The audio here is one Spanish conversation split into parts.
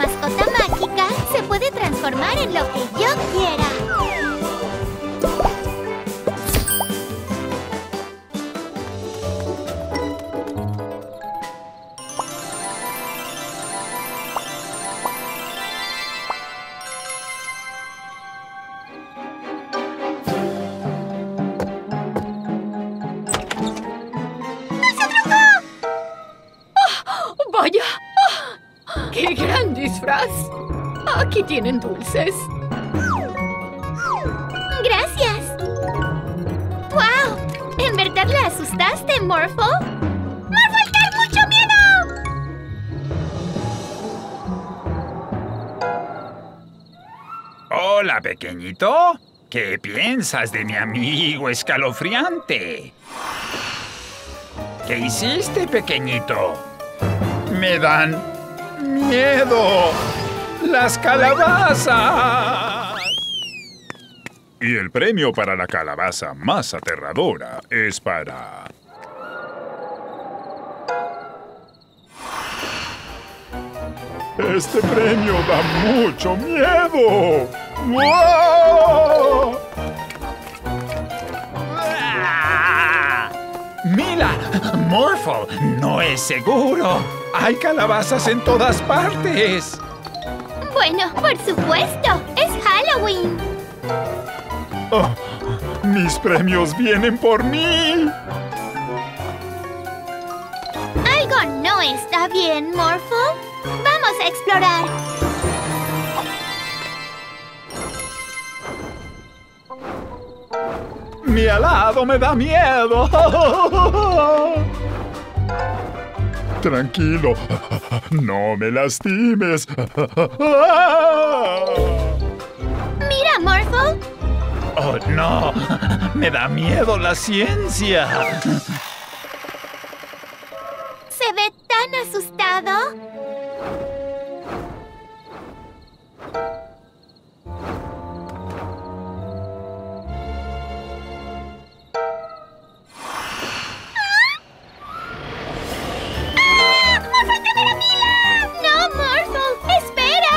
mascota mágica se puede transformar en lo que yo quiera. ¡Vaya! ¡Qué gran disfraz! Aquí tienen dulces. ¡Gracias! ¡Wow! ¿En verdad la asustaste, Morphle? ¡Morphle, da mucho miedo! Hola, pequeñito. ¿Qué piensas de mi amigo escalofriante? ¿Qué hiciste, pequeñito? ¡Me dan miedo! ¡Las calabazas! Y el premio para la calabaza más aterradora es para... ¡Este premio da mucho miedo! ¡Wow! ¡Mira! ¡Morphle! ¡No es seguro! ¡Hay calabazas en todas partes! Bueno, por supuesto. Es Halloween. Oh, ¡mis premios vienen por mí! Algo no está bien, Morphle. Vamos a explorar. ¡Mi helado me da miedo! Tranquilo, no me lastimes. Mira, Morphle. ¡Oh, no! ¡Me da miedo la ciencia! ¿Se ve tan asustado? ¡No, Morphle! ¡Espera!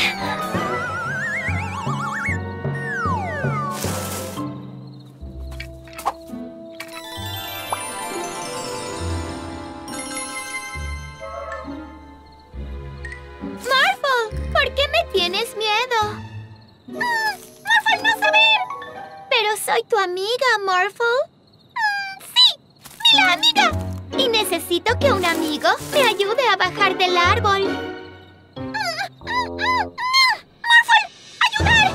¡Morphle! ¿Por qué me tienes miedo? ¡Morphle no sabe! Pero soy tu amiga, Morphle. ¡Sí! ¡Mi amiga! Y necesito que un amigo me ayude a bajar del árbol. ¡Morphle! ¡Ayudar!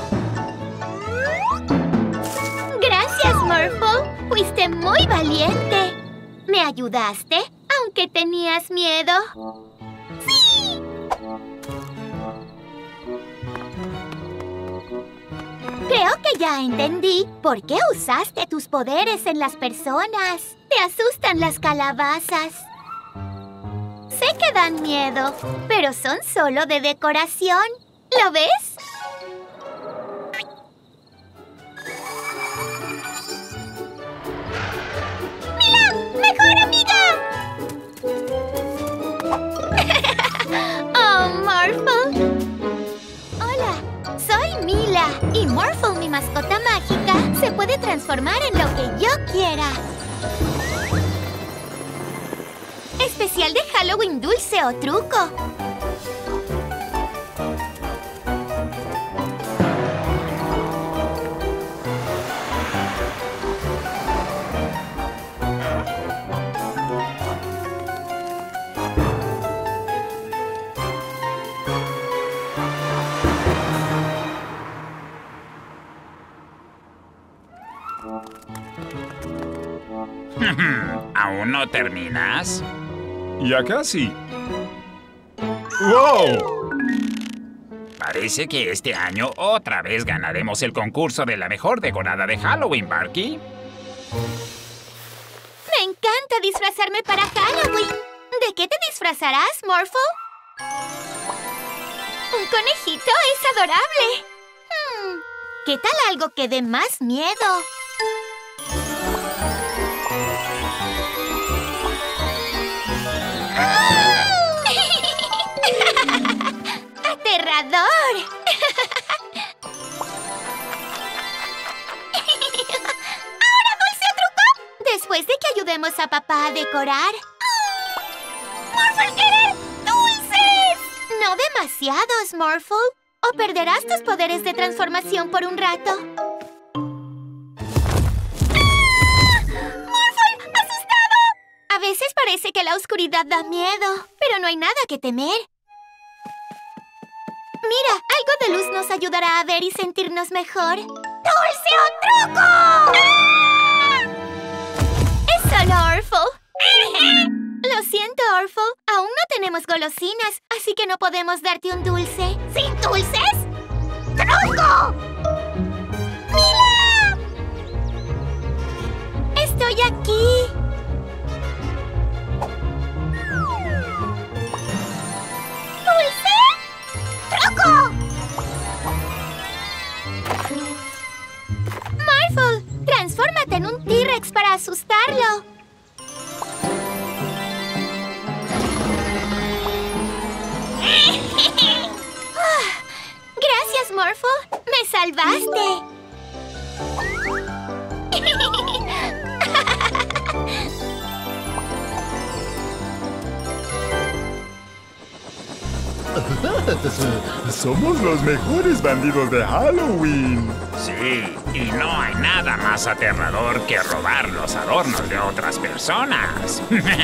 Gracias, Morphle. Fuiste muy valiente. ¿Me ayudaste, aunque tenías miedo? ¡Sí! Creo que ya entendí por qué usaste tus poderes en las personas. Te asustan las calabazas. Sé que dan miedo, pero son solo de decoración. ¿Lo ves? ¡Mira! ¡Mejor amiga! ¡Oh, Morphle! Hola, soy Mila. Y Morphle, mi mascota mágica, se puede transformar en lo que yo quiera. Especial de Halloween dulce o truco. ¿Aún no terminas? Ya casi. ¡Wow! Parece que este año otra vez ganaremos el concurso de la mejor decorada de Halloween, Barky. Me encanta disfrazarme para Halloween. ¿De qué te disfrazarás, Morphle? Un conejito es adorable. ¿Qué tal algo que dé más miedo? aterrador! ¿Ahora dulce o truco? Después de que ayudemos a papá a decorar. ¡Morphle quiere dulces! No demasiados, Morphle, o perderás tus poderes de transformación por un rato. A veces parece que la oscuridad da miedo, pero no hay nada que temer. Mira, algo de luz nos ayudará a ver y sentirnos mejor. ¡Dulce o truco! ¡Ah! ¡Es solo Orphle! Lo siento, Orphle. Aún no tenemos golosinas, así que no podemos darte un dulce. ¿Sin dulces? ¡Truco! ¡Mila! ¡Estoy aquí! Morphle, transfórmate en un T-Rex para asustarlo. Gracias, Morphle. Me salvaste. Somos los mejores bandidos de Halloween. Sí, y no hay nada más aterrador que robar los adornos de otras personas.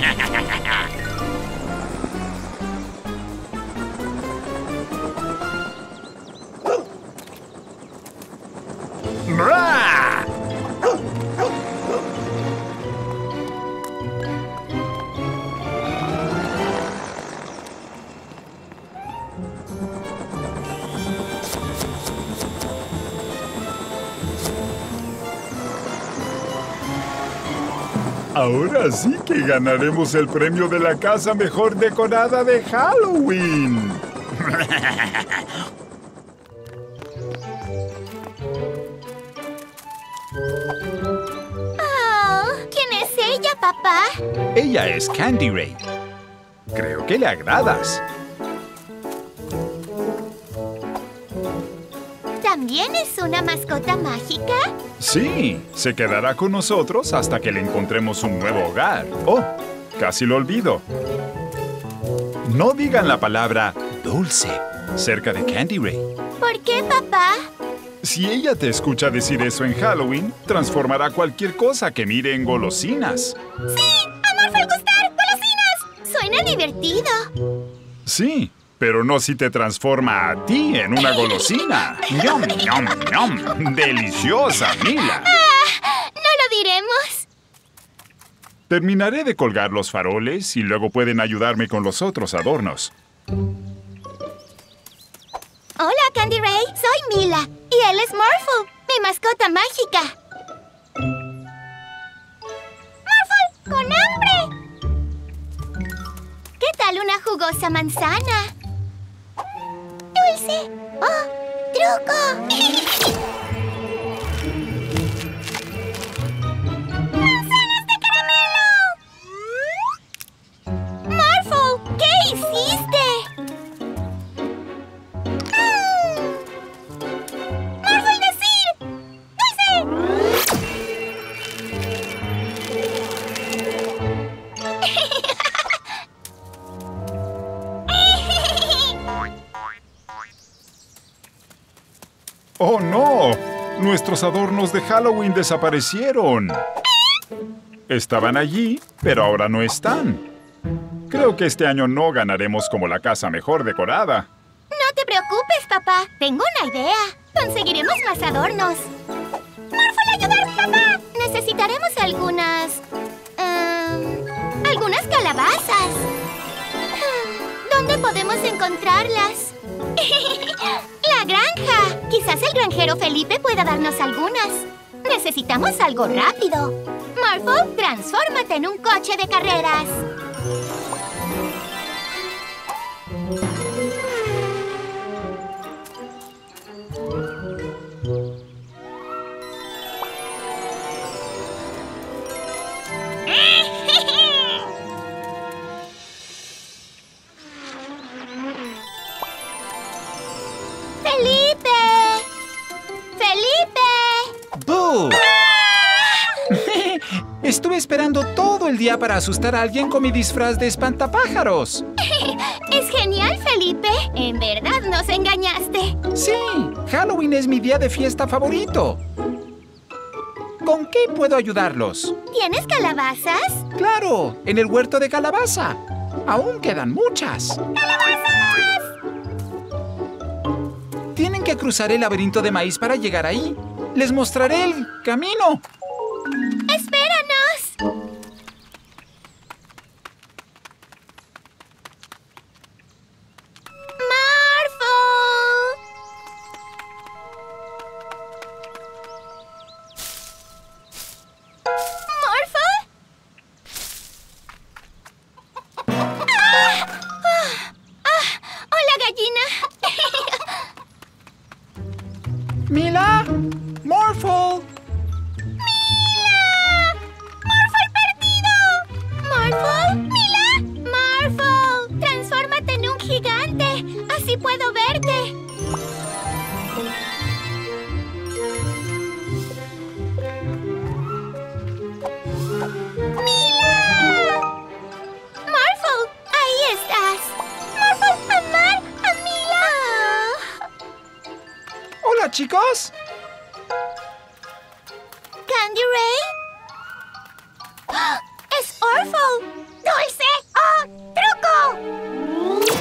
¡Bra! Ahora sí que ganaremos el premio de la casa mejor decorada de Halloween. Oh, ¿quién es ella, papá? Ella es Candy Ray. Creo que le agradas. ¿También es una mascota mágica? Sí, se quedará con nosotros hasta que le encontremos un nuevo hogar. Oh, casi lo olvido. No digan la palabra dulce cerca de Candy Ray. ¿Por qué, papá? Si ella te escucha decir eso en Halloween, transformará cualquier cosa que mire en golosinas. ¡Sí! ¡A Morphle gustar! ¡Golosinas! Suena divertido. Sí, pero no si te transforma a ti en una golosina. ¡Yum, yum, yum! ¡Deliciosa, Mila! No lo diremos. Terminaré de colgar los faroles y luego pueden ayudarme con los otros adornos. Hola, Candy Ray. Soy Mila. Y él es Morphle, mi mascota mágica. ¡Morphle, con hambre! ¿Qué tal una jugosa manzana? Dulce. ¡Oh, truco! ¡Manzanas de caramelo! ¡Morphle! ¿Qué hiciste? ¡Morphle decir! ¡Dulce! ¡Oh, no! Nuestros adornos de Halloween desaparecieron. Estaban allí, pero ahora no están. Creo que este año no ganaremos como la casa mejor decorada. No te preocupes, papá. Tengo una idea. Conseguiremos más adornos. ¡Morphle, ayudar, papá! Necesitaremos algunas calabazas. ¿Dónde podemos encontrarlas? ¡La granja! Quizás el granjero Felipe pueda darnos algunas. Necesitamos algo rápido. Morphle, transfórmate en un coche de carreras. Estuve esperando todo el día para asustar a alguien con mi disfraz de espantapájaros. Es genial, Felipe. En verdad nos engañaste. Sí, Halloween es mi día de fiesta favorito. ¿Con qué puedo ayudarlos? ¿Tienes calabazas? ¡Claro! En el huerto de calabaza. Aún quedan muchas. ¡Calabazas! Tienen que cruzar el laberinto de maíz para llegar ahí. Les mostraré el camino. ¡Espéranos! ¡Morphle! ¿Morphle? ¡Hola, gallina! ¡Mila! ¡Morphle! ¿Morphle? ¿Mila? ¡Morphle! ¡Transfórmate en un gigante! ¡Así puedo verte! ¡Mila! ¡Morphle! ¡Ahí estás! ¡Morphle! ¡Amar! ¡A Mila! ¡Hola, chicos! ¿Candy Ray? ¡Ah! ¡Es Orphle! ¡Dulce! ¡Oh! ¡Truco!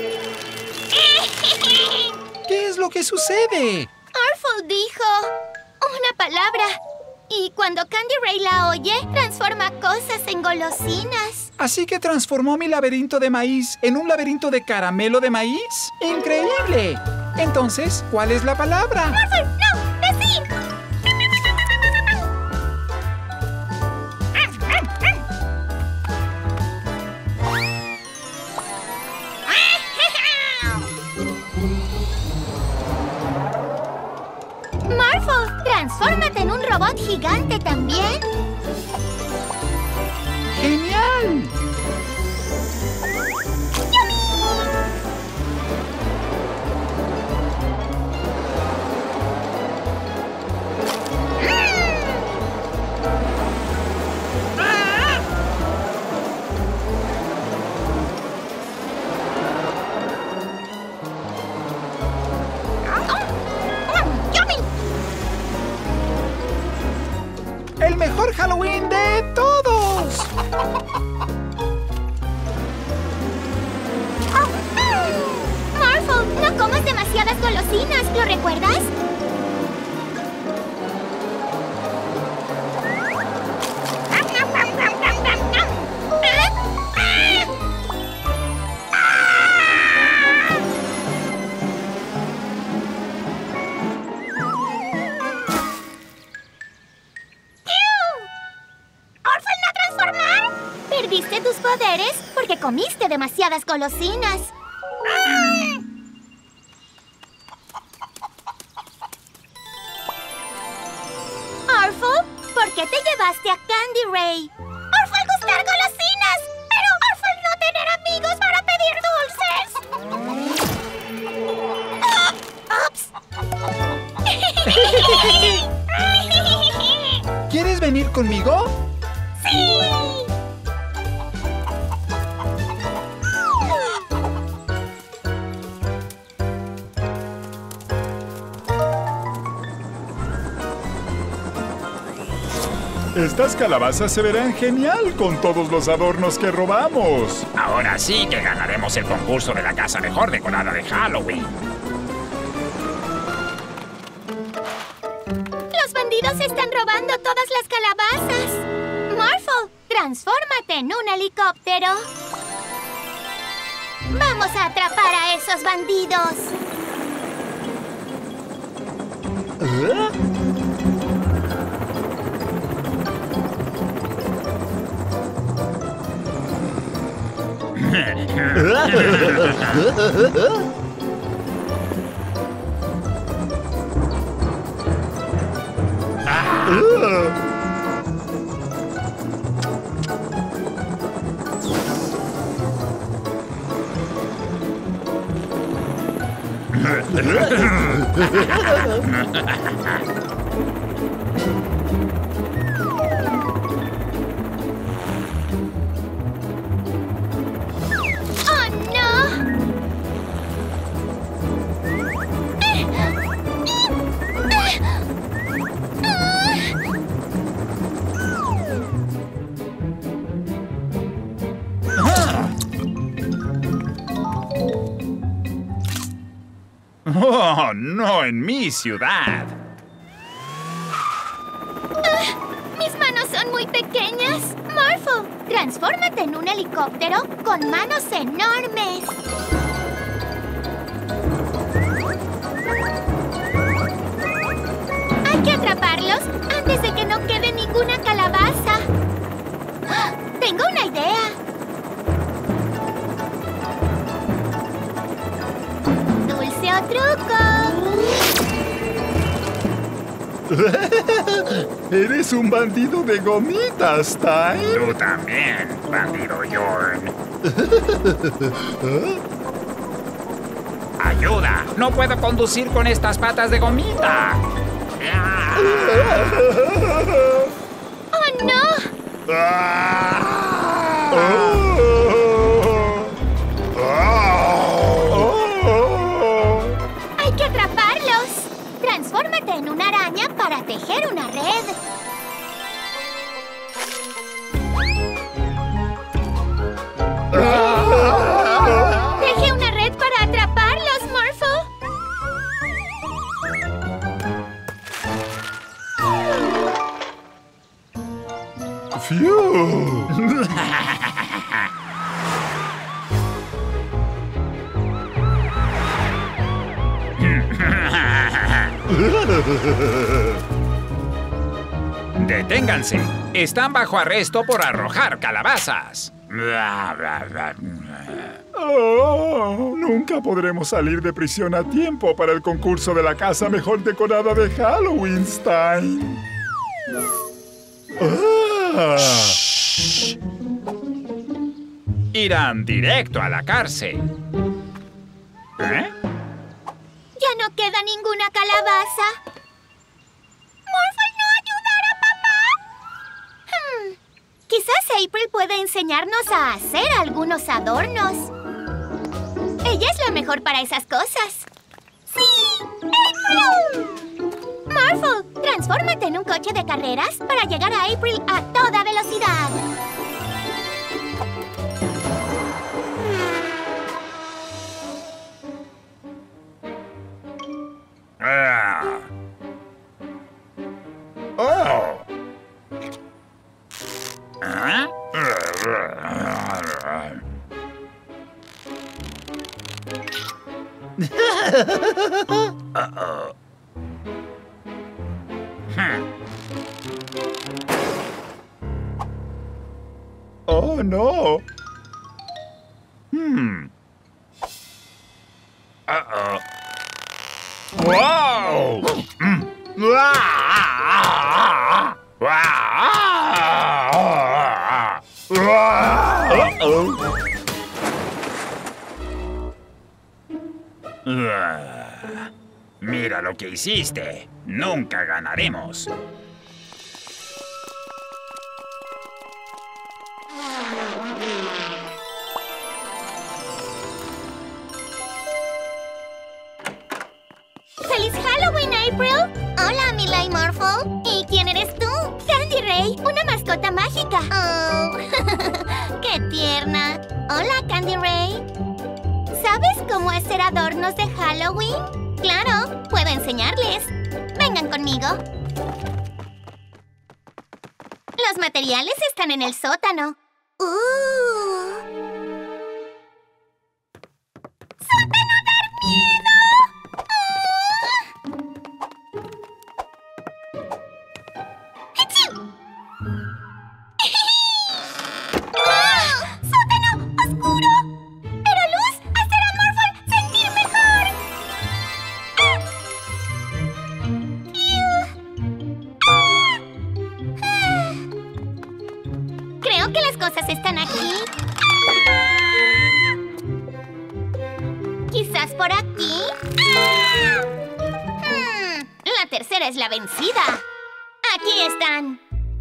¿Qué es lo que sucede? Orphle dijo una palabra. Y cuando Candy Ray la oye, transforma cosas en golosinas. ¿Así que transformó mi laberinto de maíz en un laberinto de caramelo de maíz? ¡Increíble! Entonces, ¿cuál es la palabra? ¡Orphle! ¡No! ¡Decir! Morphle, transfórmate en un robot gigante también. ¡Genial! ¡El mejor Halloween de todos! Morphle, no comas demasiadas golosinas, ¿lo recuerdas? ¿Perdiste tus poderes porque comiste demasiadas golosinas? Orphle, ¿por qué te llevaste a Candy Ray? Orphle al gustar golosinas, pero Orphle no tener amigos para pedir dulces. ¡Ups! ¿Quieres venir conmigo? ¡Sí! Estas calabazas se verán genial con todos los adornos que robamos. Ahora sí que ganaremos el concurso de la casa mejor decorada de Halloween. ¡Los bandidos están robando todas las calabazas! Morphle, transfórmate en un helicóptero. ¡Vamos a atrapar a esos bandidos! Oh, no en mi ciudad. Mis manos son muy pequeñas. Morphle, transfórmate en un helicóptero con manos enormes. Hay que atraparlos antes de que no quede ninguna calabaza. ¡Ah! Tengo una idea. ¡Dulce o truco! Eres un bandido de gomitas, Ty. Tú también, bandido Jorn. ¡Ayuda! ¡No puedo conducir con estas patas de gomita! ¡Oh, no! ¡Hay que atraparlos! Transfórmate en una araña para tejer una red. Teje una red para atraparlos, Morphle. ¡Fiu! ¡Deténganse! Están bajo arresto por arrojar calabazas. Oh, nunca podremos salir de prisión a tiempo para el concurso de la casa mejor decorada de Halloween, Stein. Irán directo a la cárcel. ¿Eh? Ya no queda ninguna calabaza. ¿Morphle no ayudará a papá? Quizás April puede enseñarnos a hacer algunos adornos. Ella es la mejor para esas cosas. ¡Sí! ¡April! Morphle, transfórmate en un coche de carreras para llegar a April a toda velocidad. Oh. ¿Ah? Uh-oh. Oh, no. Uh-oh. Wow! Mira lo que hiciste. Nunca ganaremos. ¡Feliz Halloween, April! Hola, Mila y Morphle. ¿Y quién eres tú? Candy Ray, una mascota mágica. Oh, ¡qué tierna! Hola, Candy Ray. ¿Sabes cómo hacer adornos de Halloween? Claro, puedo enseñarles. Vengan conmigo. Los materiales están en el sótano. ¡Sótano dar miedo! ¡Sótano oscuro! ¡Pero luz hacerá a Morphle sentir mejor! Creo que las cosas están aquí. ¿Quizás por aquí? La tercera es la vencida. Aquí están.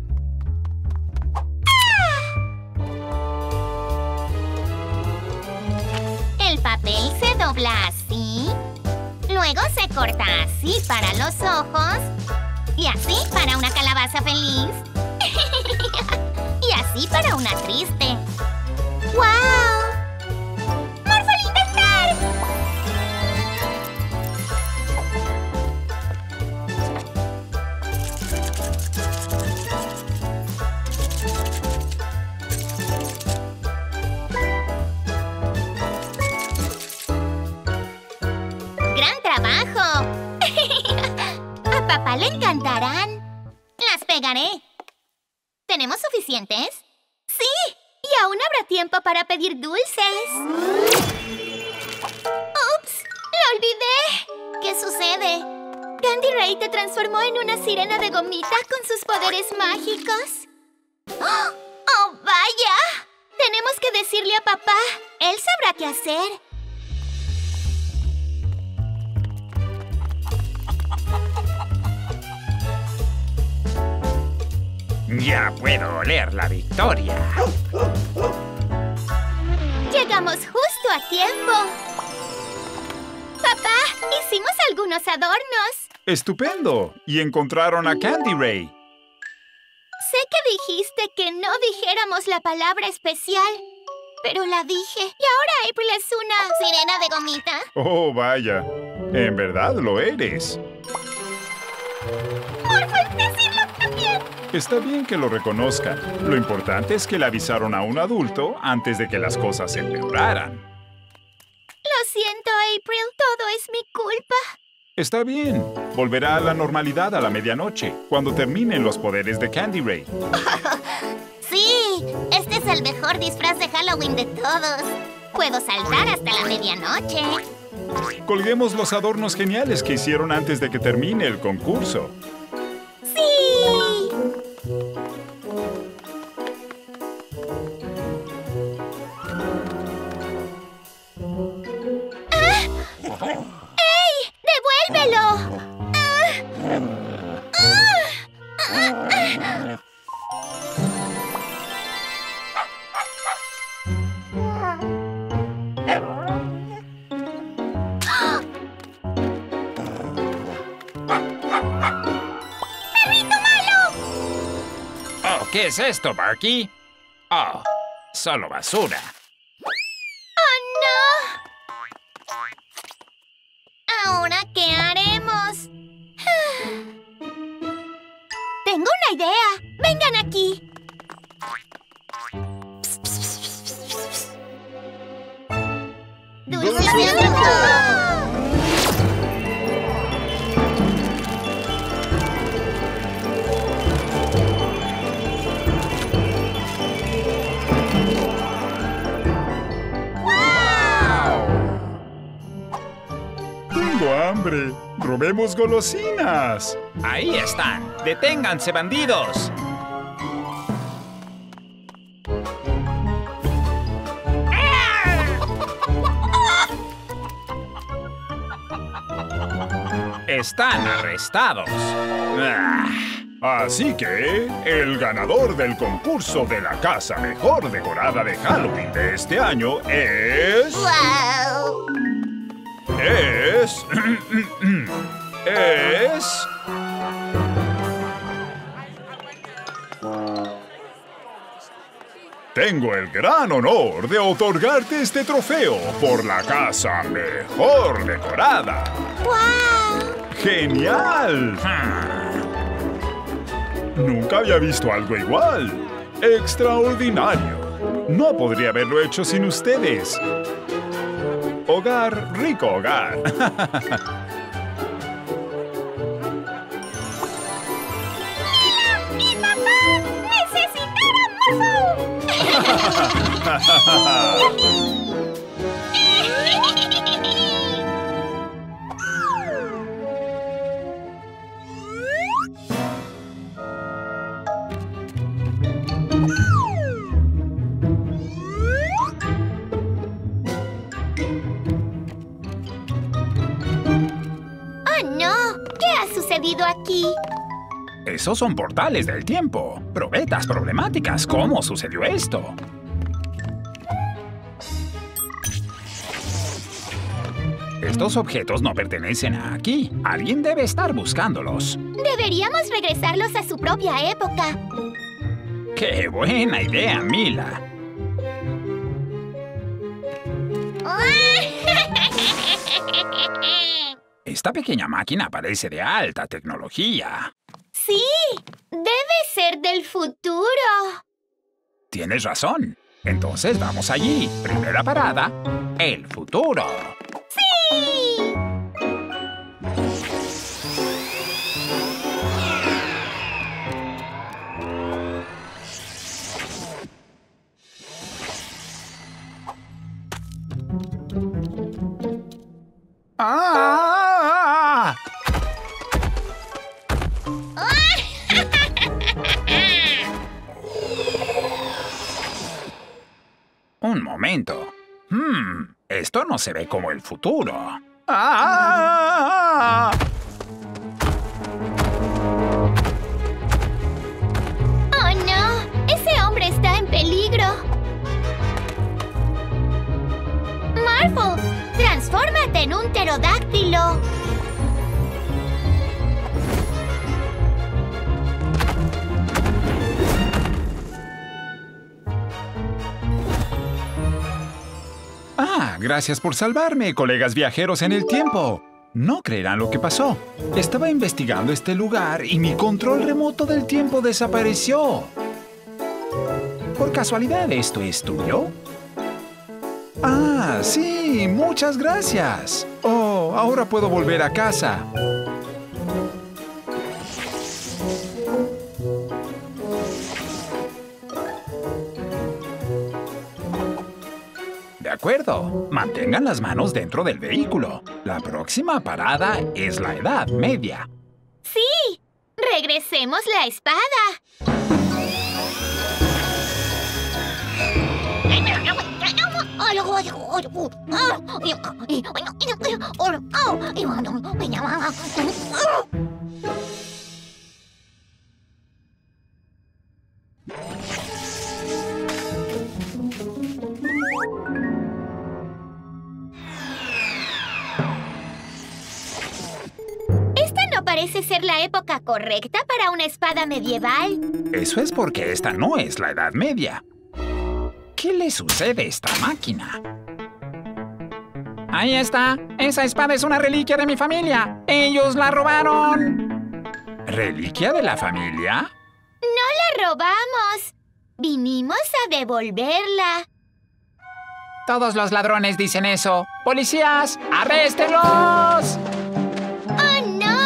El papel se dobla así. Luego se corta así para los ojos. Y así para una calabaza feliz. Y así para una triste. ¡Guau! ¡Morphle intentar! papá le encantarán. Las pegaré. ¿Tenemos suficientes? ¡Sí! Y aún habrá tiempo para pedir dulces. ¡Ups! ¡Lo olvidé! ¿Qué sucede? Candy Ray te transformó en una sirena de gomita con sus poderes mágicos. ¡Oh, vaya! Tenemos que decirle a papá. Él sabrá qué hacer. Ya puedo oler la victoria. Llegamos justo a tiempo. Papá, hicimos algunos adornos. ¡Estupendo! Y encontraron a Candy Ray. Sé que dijiste que no dijéramos la palabra especial, pero la dije. Y ahora April es una sirena de gomita. Oh, vaya. En verdad lo eres. ¡Morphle, decirlo también! Está bien que lo reconozcan. Lo importante es que le avisaron a un adulto antes de que las cosas empeoraran. Lo siento, April. Todo es mi culpa. Está bien. Volverá a la normalidad a la medianoche, cuando terminen los poderes de Candy Ray. Sí, este es el mejor disfraz de Halloween de todos. Puedo saltar hasta la medianoche. Colguemos los adornos geniales que hicieron antes de que termine el concurso. ¡Sí! ¡Ey! ¡Devuélvelo! Oh, ¿qué es esto, Barky? Oh, solo basura. ¿Ahora qué haremos? Tengo una idea. ¡Vengan aquí! ¡Dulce de ¡Tengo hambre! ¡Robemos golosinas! Ahí están. ¡Deténganse, bandidos! Están arrestados. Así que, el ganador del concurso de la casa mejor decorada de Halloween de este año es... ¡Wow! Es... Tengo el gran honor de otorgarte este trofeo por la casa mejor decorada. ¡Wow! ¡Genial! Nunca había visto algo igual. ¡Extraordinario! No podría haberlo hecho sin ustedes. Hogar, rico hogar. ¡Mi papá! ¡Necesitaba ¡Oh, no! ¿Qué ha sucedido aquí? Esos son portales del tiempo. Probetas problemáticas. ¿Cómo sucedió esto? Estos objetos no pertenecen a aquí. Alguien debe estar buscándolos. Deberíamos regresarlos a su propia época. ¡Qué buena idea, Mila! Esta pequeña máquina parece de alta tecnología. ¡Sí! ¡Debe ser del futuro! Tienes razón. Entonces vamos allí. Primera parada, el futuro. ¡Sí! ¡Ah! Un momento. Esto no se ve como el futuro. ¡Ah! ¡Oh, no! ¡Ese hombre está en peligro! ¡Marvel! ¡Transfórmate en un pterodáctilo! Gracias por salvarme, colegas viajeros en el tiempo. No creerán lo que pasó. Estaba investigando este lugar y mi control remoto del tiempo desapareció. ¿Por casualidad esto es tuyo? Ah, sí, muchas gracias. Oh, ahora puedo volver a casa. De acuerdo. Mantengan las manos dentro del vehículo. La próxima parada es la Edad Media. ¡Sí! ¡Regresemos la espada! Esta no parece ser la época correcta para una espada medieval. Eso es porque esta no es la Edad Media. ¿Qué le sucede a esta máquina? Ahí está. Esa espada es una reliquia de mi familia. Ellos la robaron. ¿Reliquia de la familia? ¡No la robamos! Vinimos a devolverla. Todos los ladrones dicen eso. ¡Policías, arréstenlos! ¡Oh, no!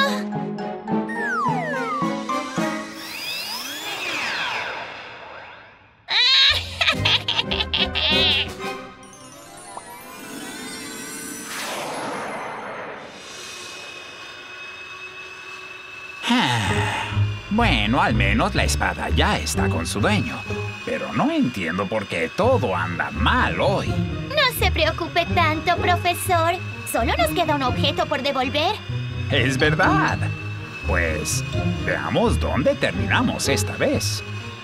Bueno, al menos la espada ya está con su dueño. Pero no entiendo por qué todo anda mal hoy. No se preocupe tanto, profesor. Solo nos queda un objeto por devolver. Es verdad. Pues veamos dónde terminamos esta vez.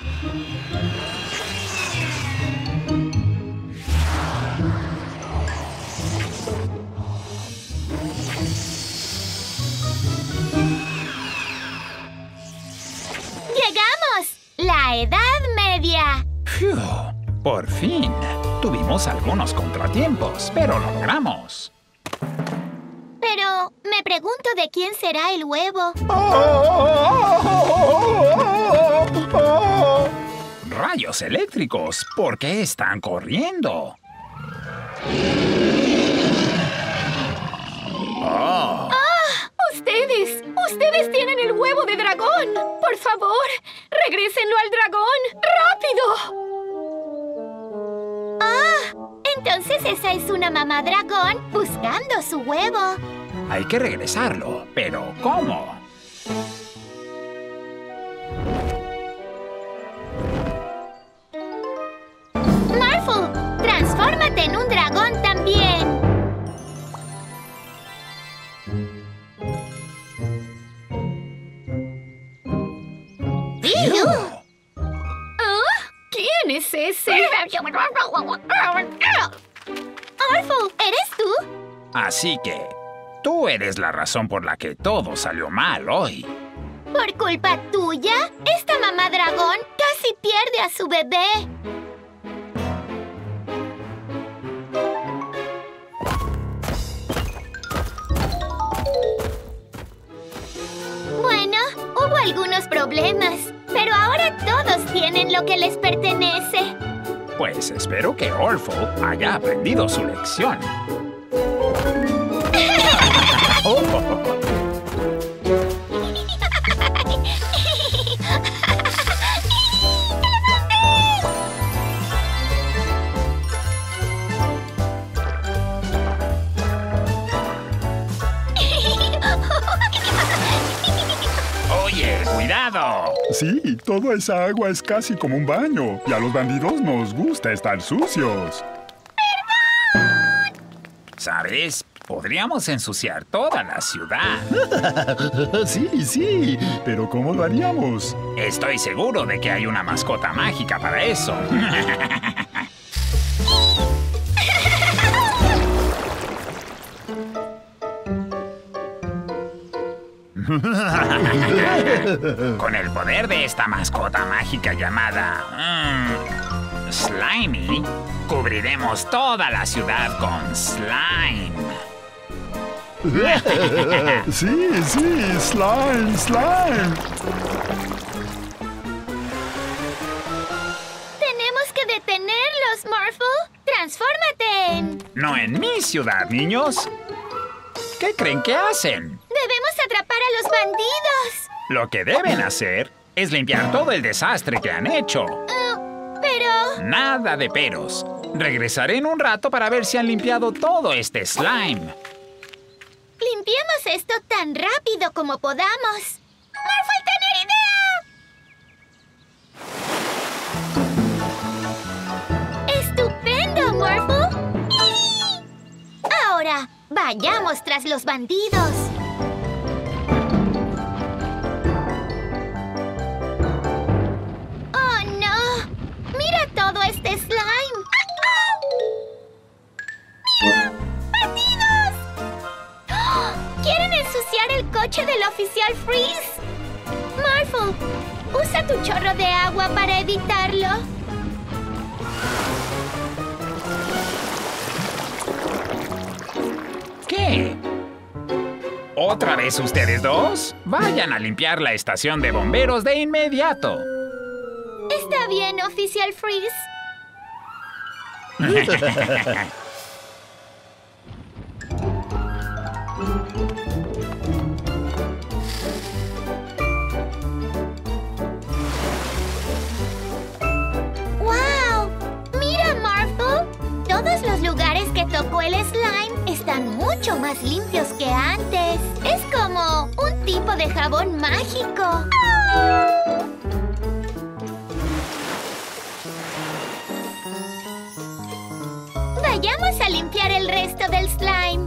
¡Llegamos! ¡La Edad Media! ¡Fiu! Por fin. Tuvimos algunos contratiempos, pero lo logramos. Pero me pregunto de quién será el huevo. ¡Rayos eléctricos! ¿Por qué están corriendo? ¡Oh! ¡Ustedes tienen el huevo de dragón! ¡Por favor, regrésenlo al dragón! ¡Rápido! ¡Ah! Entonces esa es una mamá dragón buscando su huevo. Hay que regresarlo, pero ¿cómo? Marvel, transfórmate en un dragón también. ¿Quién es ese? Marvel, ¿eres tú? Así que tú eres la razón por la que todo salió mal hoy. ¿Por culpa tuya? Esta mamá dragón casi pierde a su bebé. Bueno, hubo algunos problemas, pero ahora todos tienen lo que les pertenece. Pues espero que Orphle haya aprendido su lección. ¡Cuidado! Sí, toda esa agua es casi como un baño. Y a los bandidos nos gusta estar sucios. ¿Sabes? Podríamos ensuciar toda la ciudad. Sí, pero ¿cómo lo haríamos? Estoy seguro de que hay una mascota mágica para eso. Con el poder de esta mascota mágica llamada Slimy, cubriremos toda la ciudad con slime. Sí, slime. Tenemos que detenerlos, Morphle. ¡Transfórmate en! No en mi ciudad, niños. ¿Qué creen que hacen? ¡Debemos atrapar a los bandidos! Lo que deben hacer es limpiar todo el desastre que han hecho. Pero... Nada de peros. Regresaré en un rato para ver si han limpiado todo este slime. limpiemos esto tan rápido como podamos. ¡Morphle, tener idea! ¡Estupendo, Morphle! Ahora, vayamos tras los bandidos. ¡Oh, no! ¡Mira todo este slime! ¡Mira! ¡Bandidos! ¡Oh! ¡Quieren ensuciar el coche del oficial Freeze! Morphle, usa tu chorro de agua para evitarlo. ¿Qué? ¿Otra vez ustedes dos? Vayan a limpiar la estación de bomberos de inmediato. Está bien, oficial Freeze. ¡Wow! ¡Mira, Morphle! Todos los lugares que tocó el slime están mucho más limpios que antes. Es como un tipo de jabón mágico. Vayamos a limpiar el resto del slime.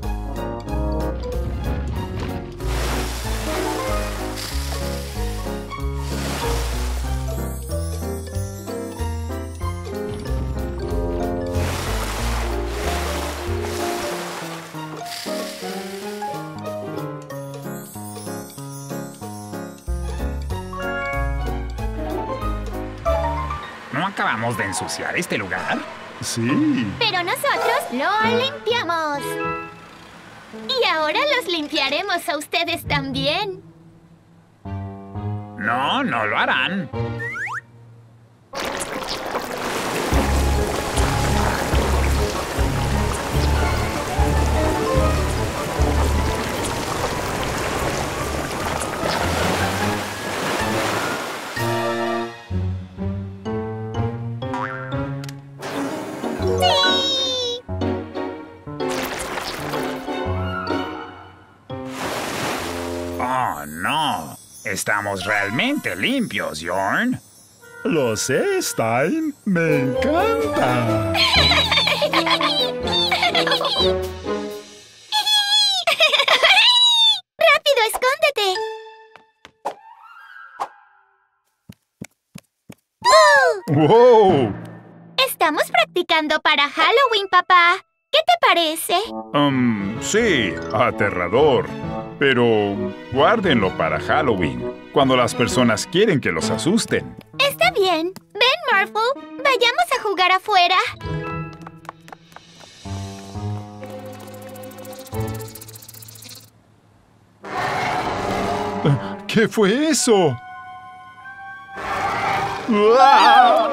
¿No acabamos de ensuciar este lugar? Sí. Pero nosotros lo limpiamos. Y ahora los limpiaremos a ustedes también. No, no lo harán. ¡Sí! Oh, no. Estamos realmente limpios, Yorn. Lo sé, Stein. Me encanta. ¡Rápido, escóndete! ¡Wow! Estamos practicando para Halloween, papá. ¿Qué te parece? Sí, aterrador. Pero guárdenlo para Halloween, cuando las personas quieren que los asusten. Está bien. Ven, Morphle. Vayamos a jugar afuera. ¿Qué fue eso? ¡Uah!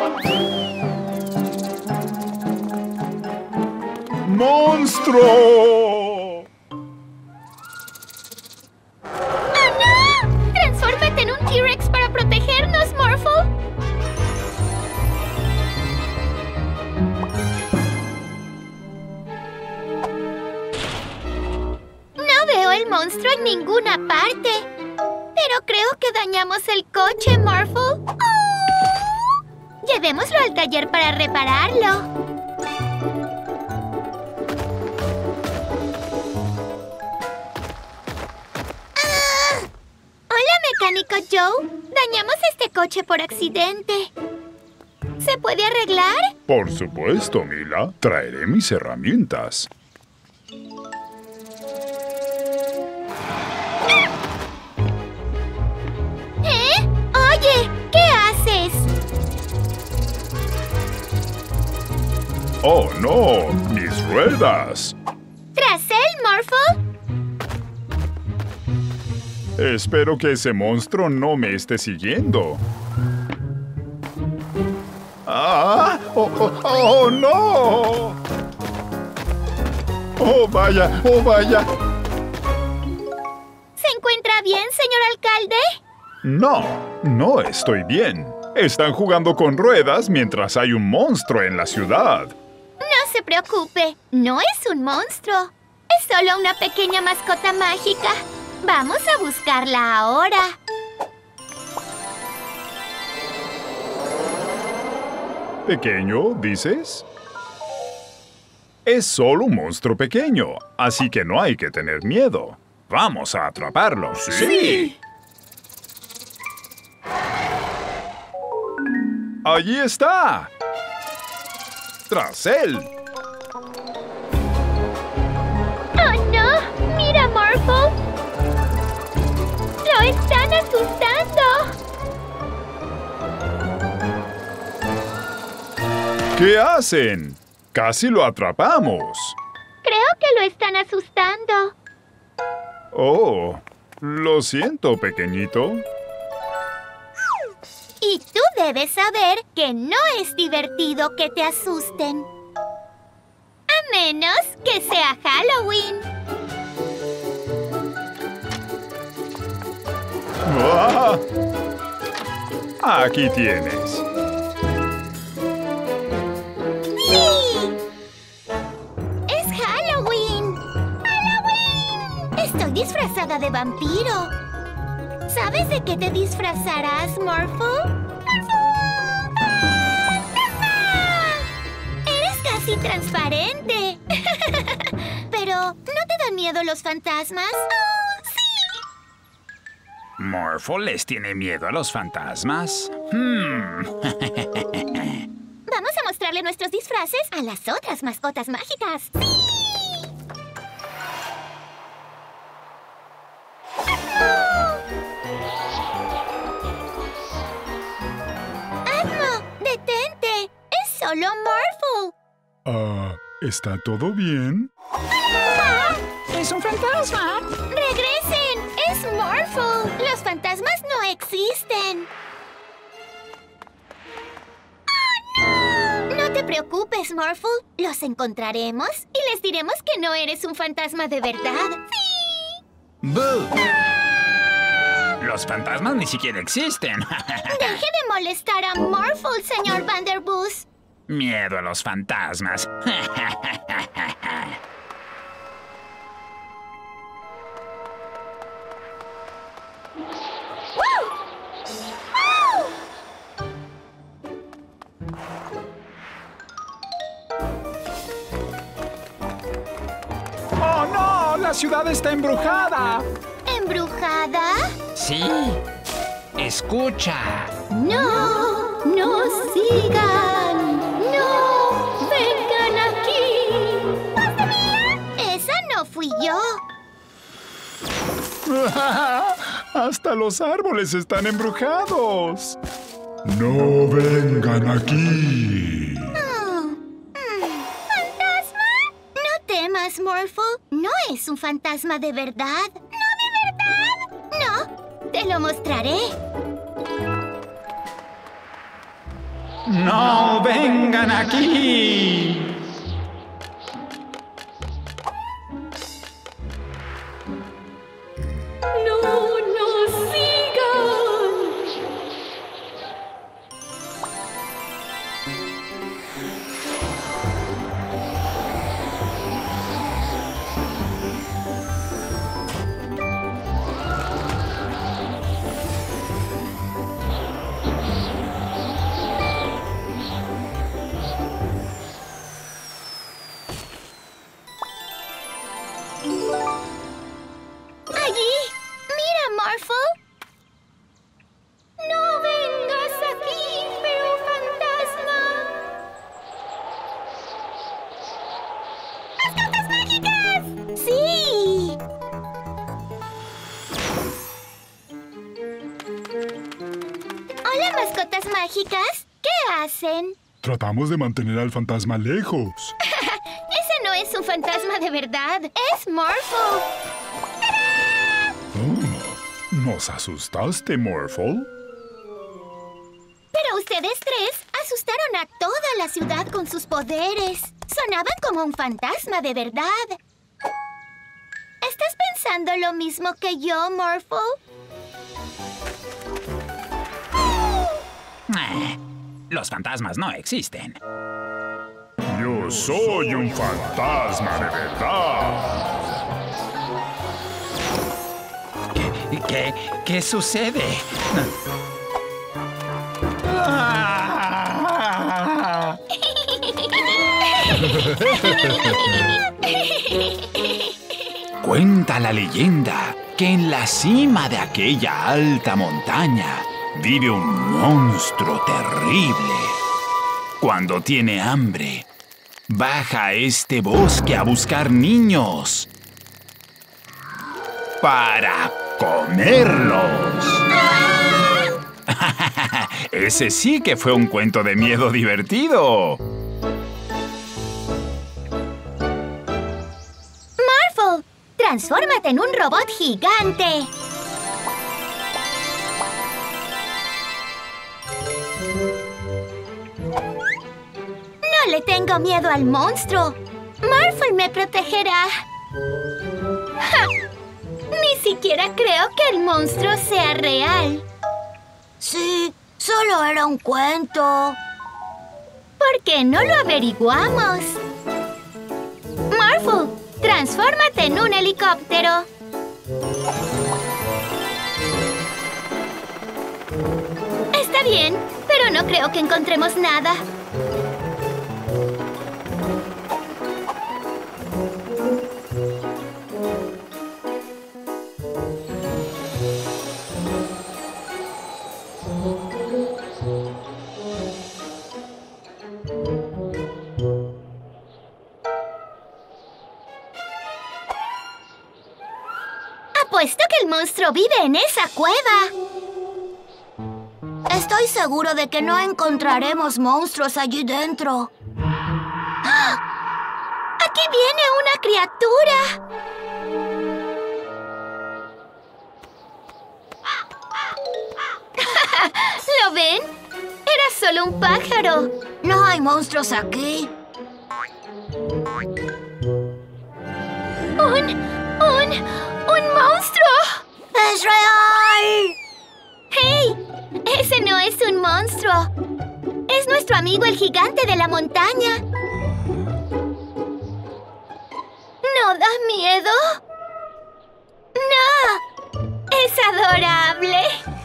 ¡Monstruo! ¡Oh, no! ¡Transfórmate en un T-Rex para protegernos, Morphle! No veo el monstruo en ninguna parte. Pero creo que dañamos el coche, Morphle. ¡Oh! Llevémoslo al taller para repararlo. Hola, mecánico Joe. Dañamos este coche por accidente. ¿Se puede arreglar? Por supuesto, Mila. Traeré mis herramientas. ¿Eh? Oye, ¿qué haces? ¡Oh, no! ¡Mis ruedas! ¿Tras él, Morphle? Espero que ese monstruo no me esté siguiendo. ¡Ah! ¡Oh, oh, oh, no! ¡Oh, vaya! ¡Oh, vaya! ¿Se encuentra bien, señor alcalde? No, no estoy bien. Están jugando con ruedas mientras hay un monstruo en la ciudad. No se preocupe, no es un monstruo. Es solo una pequeña mascota mágica. Vamos a buscarla ahora. ¿Pequeño, dices? Es solo un monstruo pequeño, así que no hay que tener miedo. Vamos a atraparlo. ¡Sí! ¡Allí está! ¡Tras él! ¡Oh, no! ¡Mira, Morphle! ¡Lo están asustando! ¿Qué hacen? ¡Casi lo atrapamos! Creo que lo están asustando. Oh, lo siento, pequeñito. Y tú debes saber que no es divertido que te asusten. A menos que sea Halloween. ¡Ah! Aquí tienes. ¡Sí! ¡Es Halloween! ¡Halloween! Estoy disfrazada de vampiro. ¿Sabes de qué te disfrazarás, Morphle? ¡Eres casi transparente! Pero, ¿no te dan miedo los fantasmas? ¡Oh, sí! ¿Morphle les tiene miedo a los fantasmas? Vamos a mostrarle nuestros disfraces a las otras mascotas mágicas. ¡Sí! ¡Admo! ¡Detente! ¡Es solo Morphle! ¿Está todo bien? ¡Es un fantasma! ¡Regresen! ¡Es Morphle! ¡Los fantasmas no existen! No te preocupes, Morphle. Los encontraremos y les diremos que no eres un fantasma de verdad. ¡Sí! ¡Boo! Los fantasmas ni siquiera existen. Deje de molestar a Morphle, señor Vanderboos. Miedo a los fantasmas. ¡Oh, no! ¡La ciudad está embrujada! ¿Embrujada? Sí. Escucha. ¡No! ¡No sigan! ¡No! ¡Vengan aquí! ¡Pasta mía! ¡Esa no fui yo! ¡Hasta los árboles están embrujados! ¡No vengan aquí! ¿Fantasma? No temas, Morphle. No es un fantasma de verdad. ¿No de verdad? No. Te lo mostraré. ¡No vengan aquí! ¡No nos sigan! mágicas? ¿Qué hacen? Tratamos de mantener al fantasma lejos. Ese no es un fantasma de verdad. Es Morphle. Oh, ¿nos asustaste, Morphle? Pero ustedes tres asustaron a toda la ciudad con sus poderes. Sonaban como un fantasma de verdad. ¿Estás pensando lo mismo que yo, Morphle? Los fantasmas no existen. Yo soy un fantasma de verdad. ¿Qué sucede? Cuenta la leyenda que en la cima de aquella alta montaña vive un monstruo terrible. Cuando tiene hambre, baja a este bosque a buscar niños para comerlos. Ese sí que fue un cuento de miedo divertido. Morphle, transfórmate en un robot gigante. No le tengo miedo al monstruo. Morphle me protegerá. ¡Ja! Ni siquiera creo que el monstruo sea real. Sí, solo era un cuento. ¿Por qué no lo averiguamos? Morphle, transfórmate en un helicóptero. Está bien, pero no creo que encontremos nada. Apuesto que el monstruo vive en esa cueva. Estoy seguro de que no encontraremos monstruos allí dentro. ¡Ah! ¡Aquí viene una criatura! ¿Lo ven? Era solo un pájaro. No hay monstruos aquí. ¡Un monstruo! ¡Es real! ¡Hey! Ese no es un monstruo. Es nuestro amigo el gigante de la montaña. ¿No da miedo? ¡No! ¡Es adorable!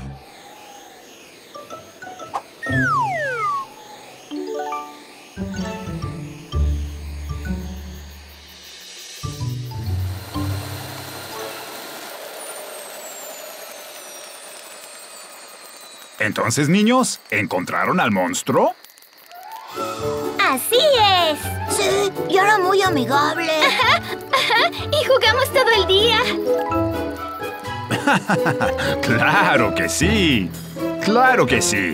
Entonces, niños, ¿encontraron al monstruo? ¡Así es! Sí, y era muy amigable. Ajá, y jugamos todo el día. ¡Claro que sí! ¡Claro que sí!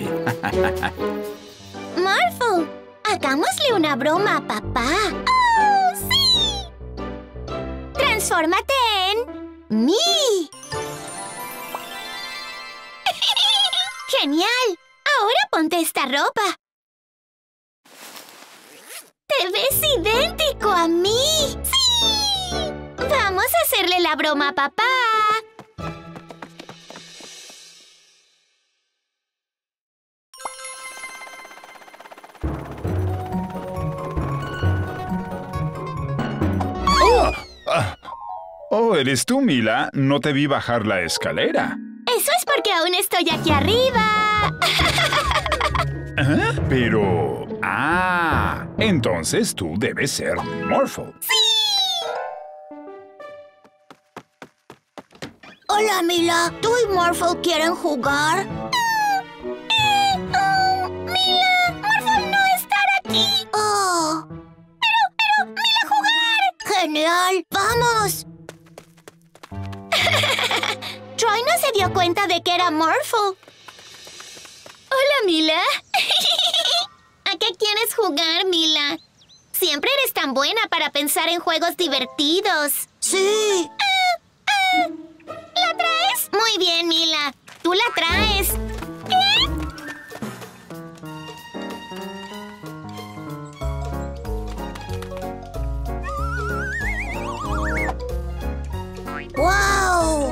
Morphle, hagámosle una broma a papá. ¡Oh, sí! Transfórmate en mí. ¡Genial! Ahora ponte esta ropa. ¡Te ves idéntico a mí! ¡Sí! Vamos a hacerle la broma a papá. Oh, ¿eres tú, Mila? No te vi bajar la escalera. Eso es porque aún estoy aquí arriba. ¿Eh? Pero... entonces tú debes ser Morphle. Hola, Mila. ¿Tú y Morphle quieren jugar? Mila, Morphle no estará aquí. Oh. Pero, Mila, jugar. Genial. ¡Vamos! Troy no se dio cuenta de que era Morphle. Hola, Mila. ¿A qué quieres jugar, Mila? Siempre eres tan buena para pensar en juegos divertidos. Sí. ¿La traes? Muy bien, Mila. Tú la traes. ¿Qué? ¡Wow!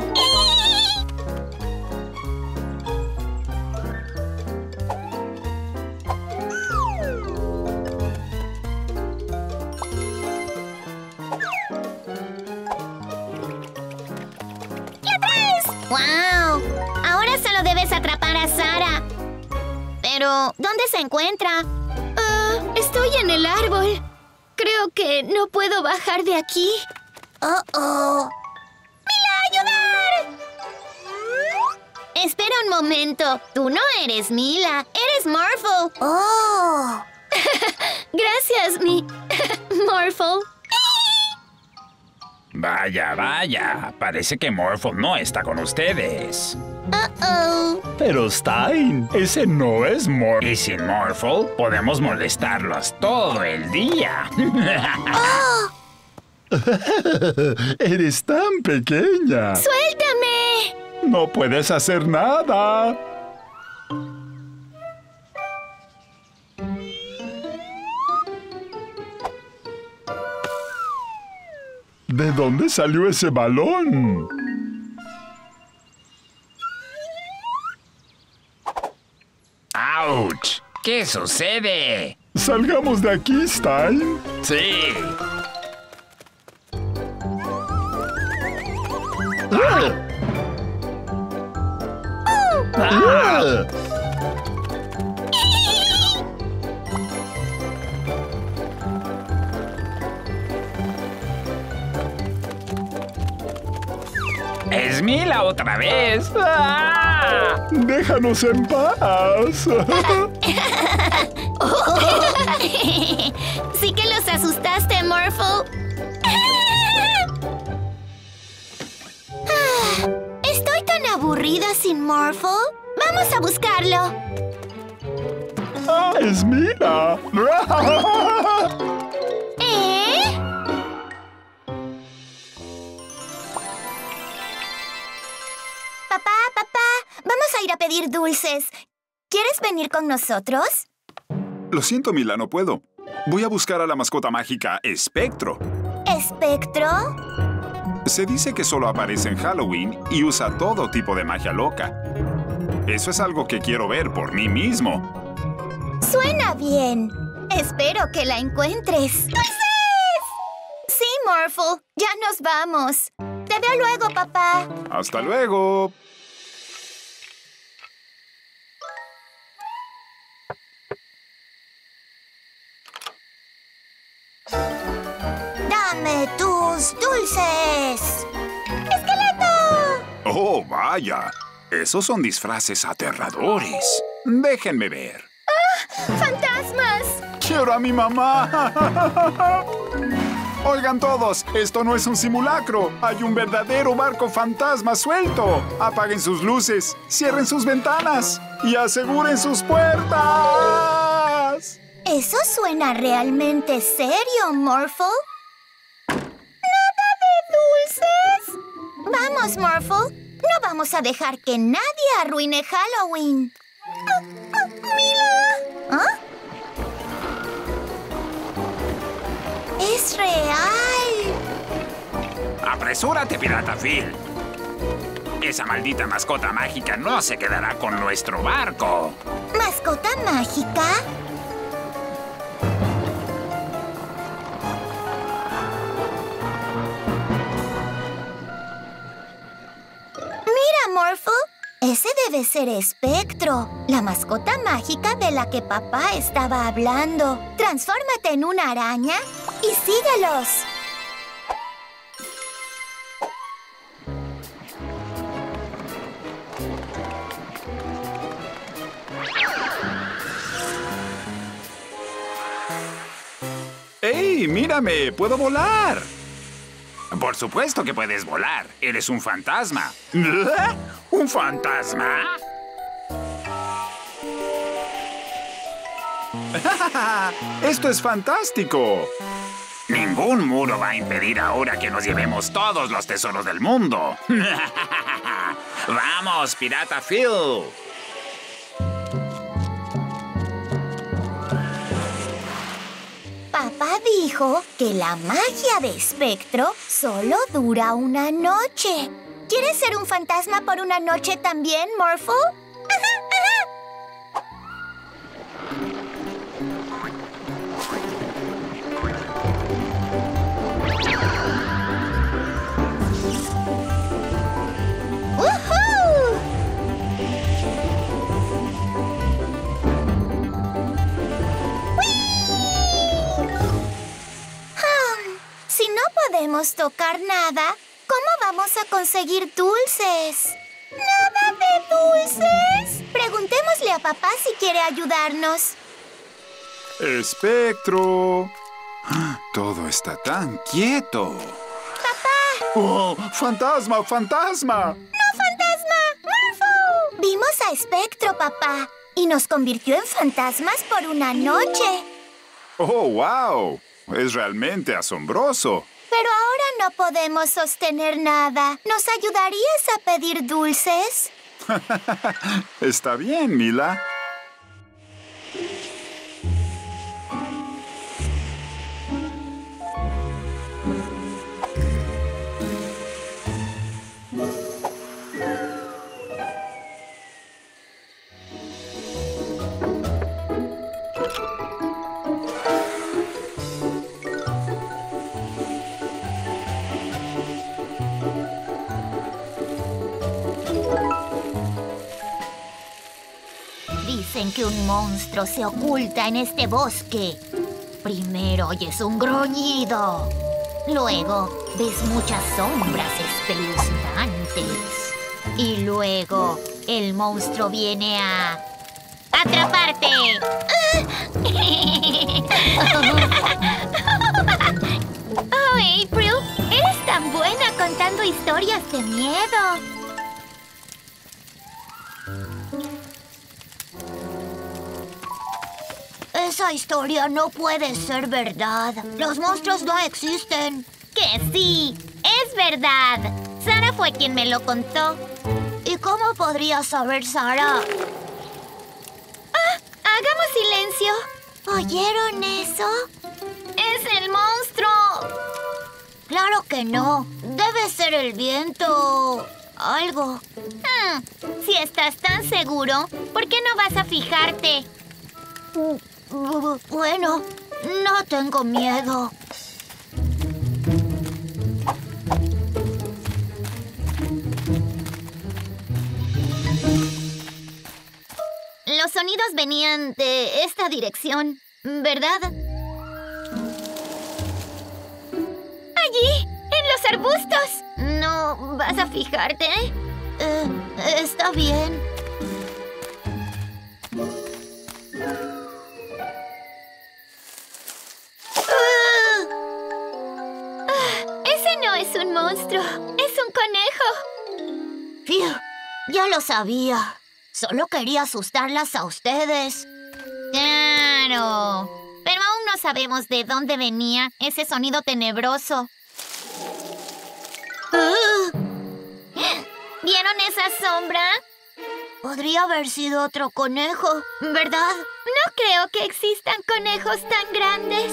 ¡Wow! Ahora solo debes atrapar a Sara. Pero, ¿dónde se encuentra? Estoy en el árbol. Creo que no puedo bajar de aquí. ¡Oh! ¡Mila, ayudar! Espera un momento. Tú no eres Mila, eres Morphle. ¡Oh! Gracias, Morphle. Vaya, vaya. Parece que Morphle no está con ustedes. ¡Oh! Pero Stein, ese no es Morphle. Y sin Morphle, podemos molestarlos todo el día. Eres tan pequeña. ¡Suéltame! No puedes hacer nada. ¿De dónde salió ese balón? ¡Auch! ¿Qué sucede? Salgamos de aquí, Stein. Sí. ¡Es Mila otra vez! ¡Ah! Déjanos en paz. Sí que los asustaste, Morphle. Estoy tan aburrida sin Morphle. Vamos a buscarlo. ¡Ah, es Mila! ¿Eh? Papá, vamos a ir a pedir dulces. ¿Quieres venir con nosotros? Lo siento, Mila, no puedo. Voy a buscar a la mascota mágica Espectro. ¿Espectro? Se dice que solo aparece en Halloween y usa todo tipo de magia loca. Eso es algo que quiero ver por mí mismo. Suena bien. Espero que la encuentres. ¡Dulces! Sí, Morphle. Ya nos vamos. Te veo luego, papá. ¡Hasta luego! ¡Dame tus dulces! ¡Esqueleto! ¡Oh, vaya! Esos son disfraces aterradores. Déjenme ver. ¡Fantasmas! ¡Quiero a mi mamá! Oigan todos, esto no es un simulacro. Hay un verdadero barco fantasma suelto. Apaguen sus luces, cierren sus ventanas y aseguren sus puertas. Eso suena realmente serio, Morphle. ¿Nada de dulces? Vamos, Morphle. No vamos a dejar que nadie arruine Halloween. ¡Mila! ¿Ah? ¡Es real! ¡Apresúrate, Pirata Phil! Esa maldita mascota mágica no se quedará con nuestro barco. ¿Mascota mágica? Mira, Morphle. Ese debe ser Espectro, la mascota mágica de la que papá estaba hablando. Transfórmate en una araña y síguelos. ¡Ey, mírame! ¡Puedo volar! Por supuesto que puedes volar. Eres un fantasma. ¿Un fantasma? ¡Esto es fantástico! Ningún muro va a impedir ahora que nos llevemos todos los tesoros del mundo. ¡Vamos, Pirata Phil! Papá dijo que la magia de Espectro solo dura una noche. ¿Quieres ser un fantasma por una noche también, Morphle? Si no podemos tocar nada, ¿cómo vamos a conseguir dulces? ¿Nada de dulces? Preguntémosle a papá si quiere ayudarnos. ¡Espectro! Todo está tan quieto. ¡Papá! ¡Oh! ¡Fantasma! ¡Fantasma! ¡No, fantasma! ¡Morphle! Vimos a Espectro, papá, y nos convirtió en fantasmas por una noche. ¡Oh, wow! Es realmente asombroso. Pero ahora no podemos sostener nada. ¿Nos ayudarías a pedir dulces? Está bien, Mila. Dicen que un monstruo se oculta en este bosque. Primero oyes un gruñido. Luego ves muchas sombras espeluznantes. Y luego el monstruo viene a atraparte. Oh, April, eres tan buena contando historias de miedo. Esa historia no puede ser verdad. Los monstruos no existen. ¡Que sí! ¡Es verdad! Sara fue quien me lo contó. ¿Y cómo podría saber Sara? ¡Ah! ¡Hagamos silencio! ¿Oyeron eso? ¡Es el monstruo! Claro que no. Debe ser el viento. Algo. Si estás tan seguro, ¿por qué no vas a fijarte? Bueno, no tengo miedo. Los sonidos venían de esta dirección, ¿verdad? ¡Allí! ¡En los arbustos! ¿No vas a fijarte? Está bien. Ese no es un monstruo, es un conejo. Phew, ya lo sabía. Solo quería asustarlas a ustedes. Claro. Pero aún no sabemos de dónde venía ese sonido tenebroso. ¿Vieron esa sombra? Podría haber sido otro conejo, ¿verdad? No creo que existan conejos tan grandes.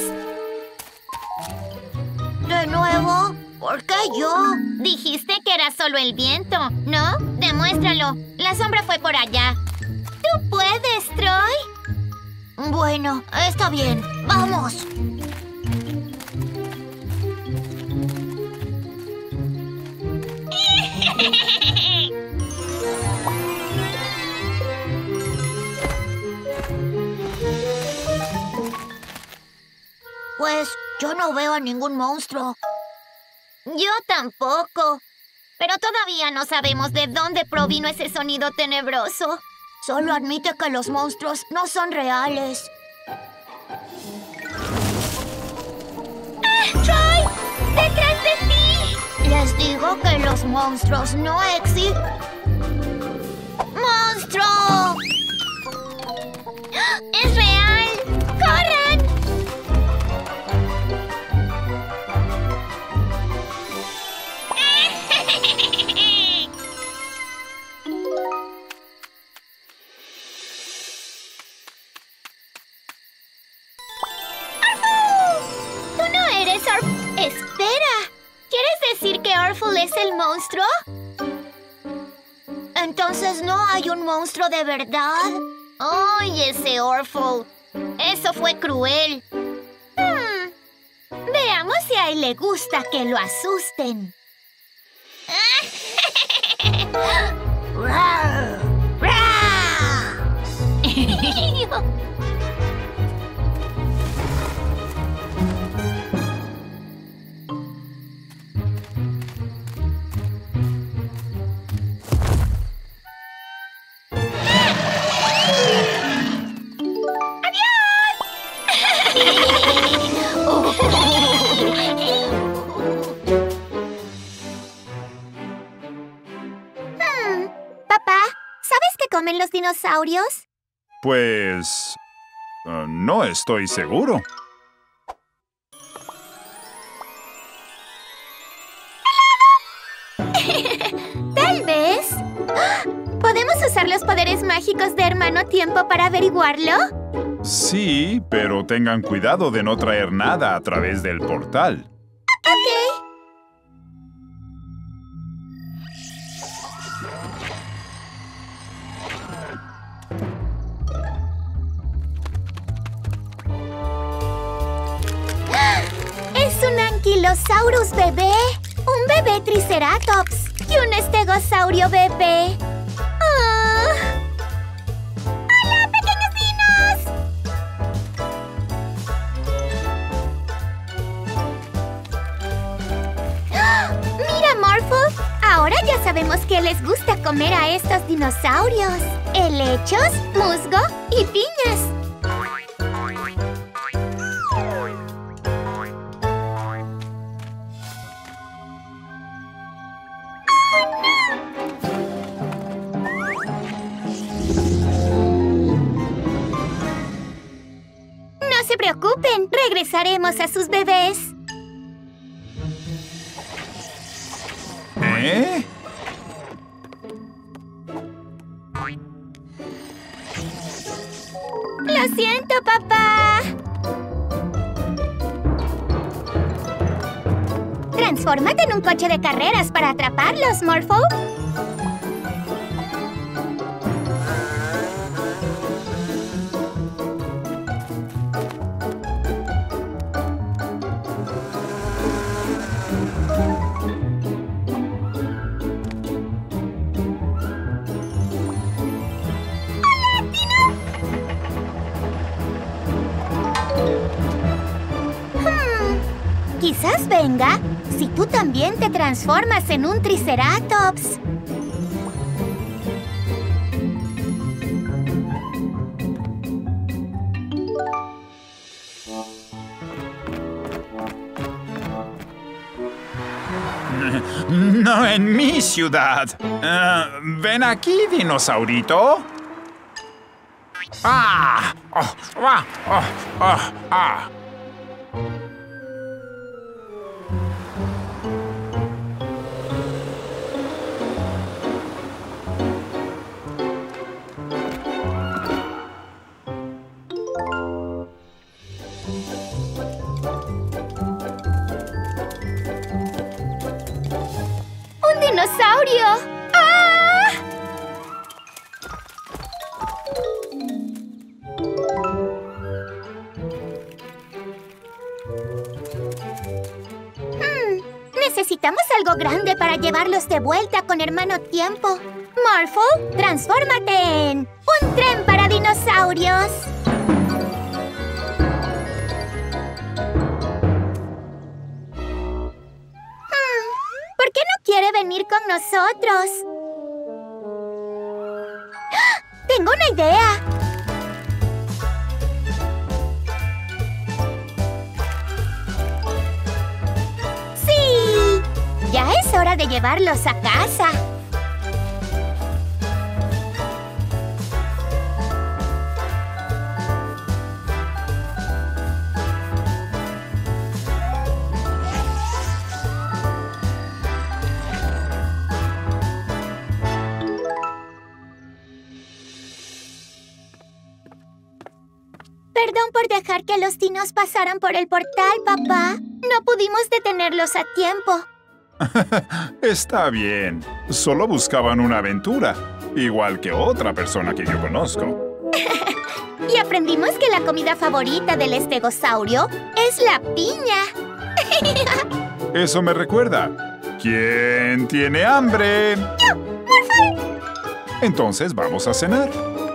¿De nuevo? ¿Por qué yo? Dijiste que era solo el viento, ¿no? Demuéstralo. La sombra fue por allá. ¿Tú puedes, Troy? Bueno, está bien. ¡Vamos! Pues yo no veo a ningún monstruo. Yo tampoco. Pero todavía no sabemos de dónde provino ese sonido tenebroso. Solo admite que los monstruos no son reales. ¡Ah, Troy! ¡Detrás de ti! Les digo que los monstruos no existen. ¡Monstruo! ¡Es real! Morphle es el monstruo? Entonces no hay un monstruo de verdad. ¡Ay, ese Orphle! Eso fue cruel. Veamos si a él le gusta que lo asusten. Papá, ¿sabes qué comen los dinosaurios? Pues... no estoy seguro. Tal vez. ¿Podemos usar los poderes mágicos de Hermano Tiempo para averiguarlo? Sí, pero tengan cuidado de no traer nada a través del portal. Ok. ¡Es un Ankylosaurus bebé! ¡Un bebé Triceratops! ¡Y un Estegosaurio bebé! ¡Oh! ¡Hola, pequeños dinos! ¡Ah! ¡Mira, Morphle! Ahora ya sabemos que les gusta comer a estos dinosaurios. Helechos, musgo y piñas. No se preocupen, regresaremos a sus bebés. ¿Eh? Lo siento, papá. Transfórmate en un coche de carreras para atraparlos, Morphle. Quizás venga si tú también te transformas en un Triceratops. No en mi ciudad. Ven aquí, dinosaurito. ¡Ah! ¡Oh! ¡Ah! ¡Oh! ¡Oh! ¡Ah! ¡Un dinosaurio! ¡Ah! Necesitamos algo grande para llevarlos de vuelta con Hermano Tiempo. Morphle, transfórmate en un tren para dinosaurios. ¿Por qué no quiere venir con nosotros? ¡Ah! ¡Tengo una idea! ¡Sí! Ya es hora de llevarlos a casa. Perdón por dejar que los dinos pasaran por el portal, papá. No pudimos detenerlos a tiempo. Está bien. Solo buscaban una aventura, igual que otra persona que yo conozco. Y aprendimos que la comida favorita del estegosaurio es la piña. Eso me recuerda. ¿Quién tiene hambre? ¡Yo, Morphle! Entonces vamos a cenar.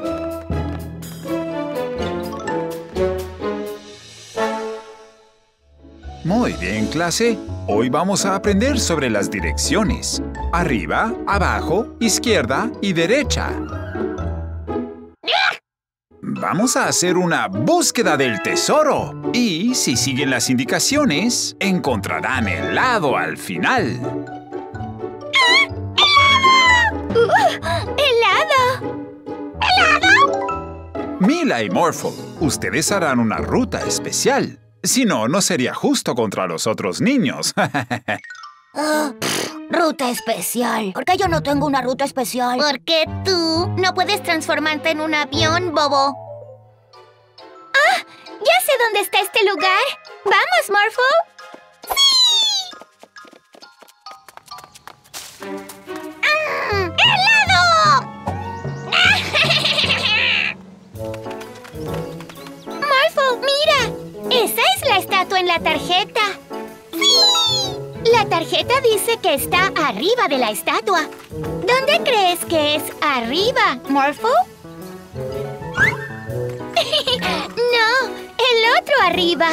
Muy bien, clase. Hoy vamos a aprender sobre las direcciones. Arriba, abajo, izquierda y derecha. Vamos a hacer una búsqueda del tesoro. Y si siguen las indicaciones, encontrarán helado al final. ¡Helado! Mila y Morphle, ustedes harán una ruta especial. Si no, no sería justo contra los otros niños. Ruta especial. ¿Por qué yo no tengo una ruta especial? Porque tú no puedes transformarte en un avión, bobo. ¡Ah! ¡Ya sé dónde está este lugar! ¡Vamos, Morphle! ¡Sí! ¡Helado! Morphle, mira. Esa es la estatua en la tarjeta. ¡Sí! La tarjeta dice que está arriba de la estatua. ¿Dónde crees que es arriba, Morphle? No, el otro arriba.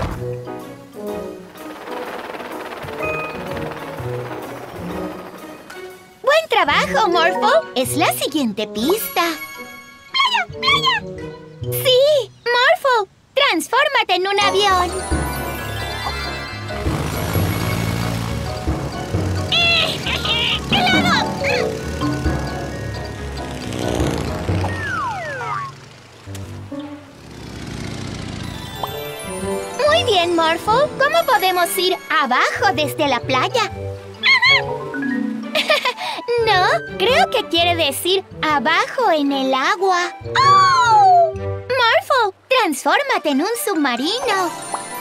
Buen trabajo, Morphle. Es la siguiente pista. ¡Playa, playa! Sí, Morphle. Transfórmate en un avión. ¡Helado! Muy bien, Morphle. ¿Cómo podemos ir abajo desde la playa? No, creo que quiere decir abajo en el agua. ¡Oh! Morphle, transfórmate en un submarino.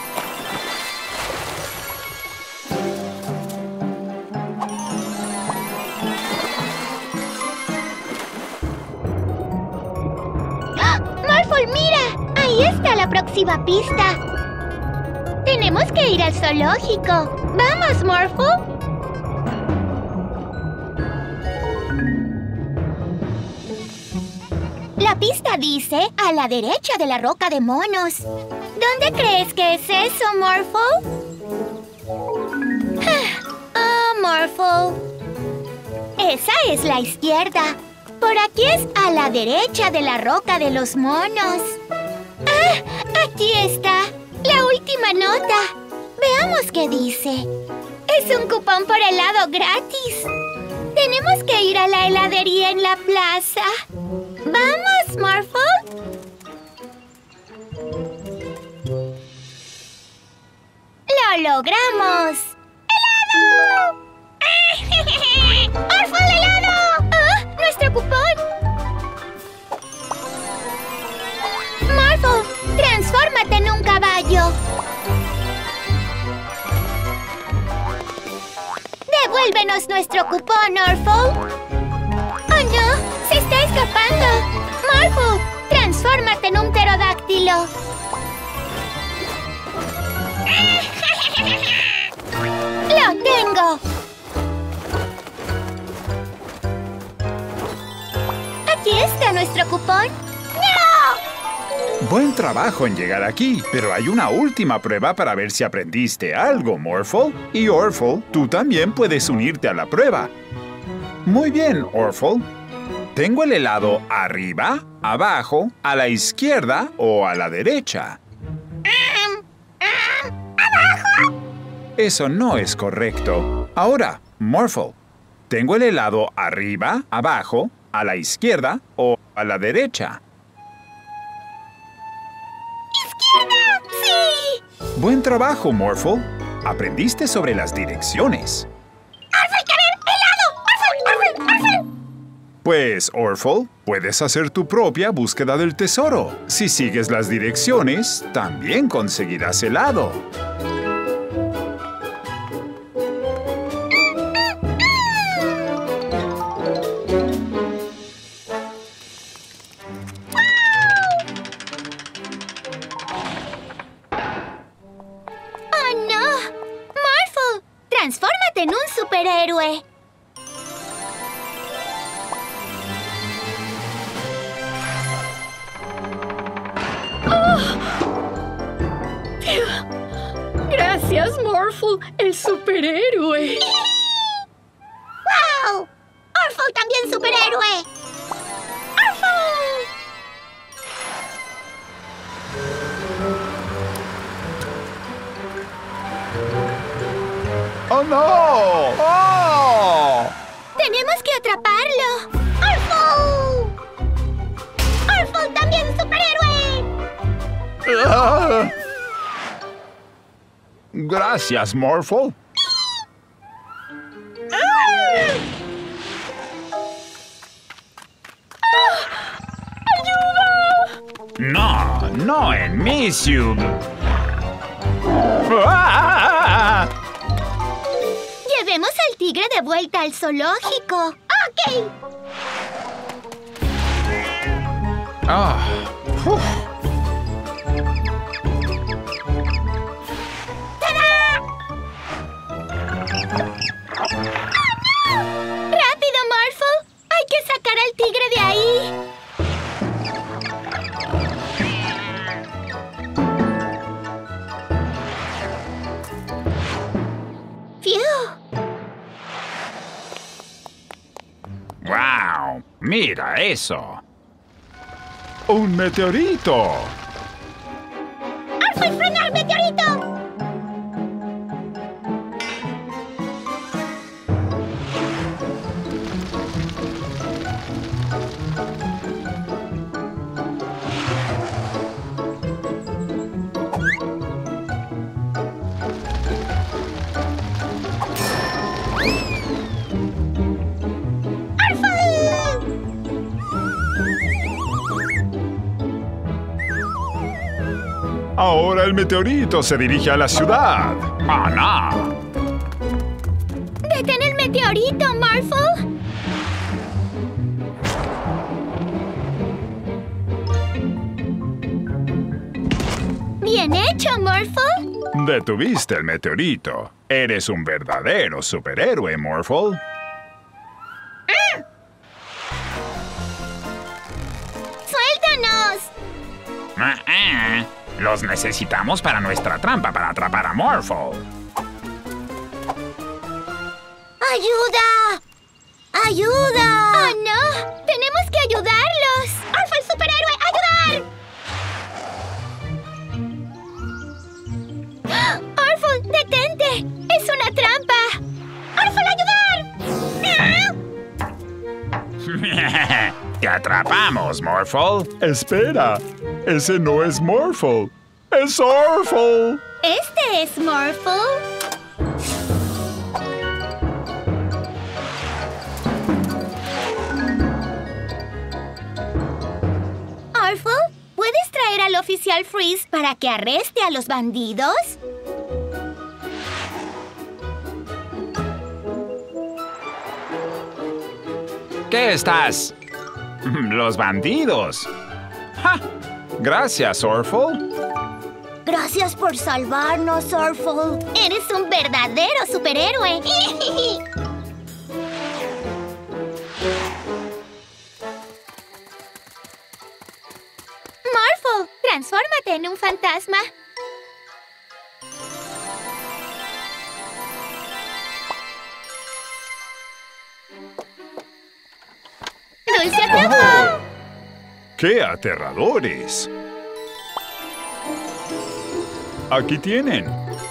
¡Ah! Morphle, mira. Ahí está la próxima pista. Tenemos que ir al zoológico. ¡Vamos, Morphle! La pista dice a la derecha de la roca de monos. ¿Dónde crees que es eso, Morphle? Oh, Morphle. Esa es la izquierda. Por aquí es a la derecha de la roca de los monos. ¡Ah! Aquí está. La última nota. Veamos qué dice. Es un cupón por helado gratis. Tenemos que ir a la heladería en la plaza. ¡Vamos, Morphle! ¡Lo logramos! ¡Helado! ¡Morphle, helado! ¡Ah! ¡Nuestro cupón! Morphle, transfórmate en un caballo. ¡Devuélvenos nuestro cupón, Morphle! ¡Oh, no! ¡Se está escapando! ¡Morphle! ¡Transfórmate en un pterodáctilo! ¡Lo tengo! Aquí está nuestro cupón. ¡No! Buen trabajo en llegar aquí, pero hay una última prueba para ver si aprendiste algo, Morphle. Y Orphle, tú también puedes unirte a la prueba. Muy bien, Orphle. ¿Tengo el helado arriba, abajo, a la izquierda o a la derecha? ¡Abajo! Eso no es correcto. Ahora, Morphle, ¿tengo el helado arriba, abajo, a la izquierda o a la derecha? ¡Izquierda! ¡Sí! Buen trabajo, Morphle. Aprendiste sobre las direcciones. ¡Orphle, querer helado! ¡Orphle! Pues, Orphle, puedes hacer tu propia búsqueda del tesoro. Si sigues las direcciones, también conseguirás helado. transfórmate en un superhéroe. Gracias, Morphle, el superhéroe. ¡Wow! ¡Orphle también superhéroe! ¡Orphle! ¡Oh, no! ¡Oh! ¡Tenemos que atraparlo! ¡Orphle! ¡Orphle también superhéroe! Ah. Gracias, Morphle. No, no en mi ciudad. ¡Ah! Llevemos al tigre de vuelta al zoológico. ¡Ok! Ah, uf. ¡Rápido, Morphle! ¡Hay que sacar al tigre de ahí! ¡Fiu! ¡Wow! ¡Mira eso! ¡Un meteorito! ¡Orphle, frena el meteorito! Ahora el meteorito se dirige a la ciudad. ¡Oh, no! ¡Detén el meteorito, Morphle! ¡Bien hecho, Morphle! Detuviste el meteorito. Eres un verdadero superhéroe, Morphle. ¡Suéltanos! Los necesitamos para nuestra trampa para atrapar a Morphle. ¡Ayuda! ¡Ayuda! ¡Oh, no! ¡Tenemos que ayudarlos! ¡Orphle, el superhéroe! ¡Ayudar! ¡Orphle, detente! ¡Es una trampa! ¡Orphle, ayudar! ¡Te atrapamos, Morphle! Espera, ese no es Morphle. ¡Es Orphle! Este es Morphle. Orphle, ¿puedes traer al oficial Freeze para que arreste a los bandidos? ¿Qué estás? ¡Los bandidos! ¡Ja! Gracias, Orphle. Gracias por salvarnos, Orphle. Eres un verdadero superhéroe. Morphle, transfórmate en un fantasma. ¡Dulce atrapó! ¡Qué aterradores! Aquí tienen.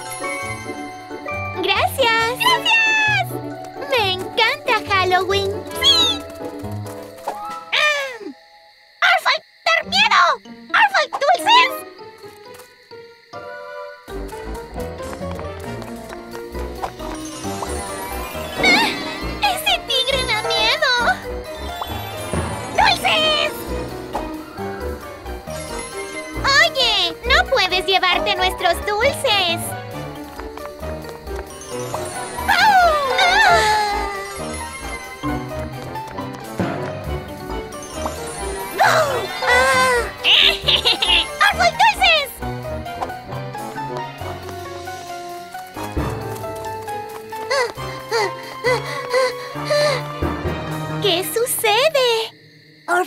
¡Gracias! ¡Gracias! ¡Me encanta Halloween! ¡Sí! ¡Orphle, dar miedo! ¡Orphle, dulces! ¡Ese tigre da miedo! ¡Dulces! Oye, no puedes llevarte nuestros dulces.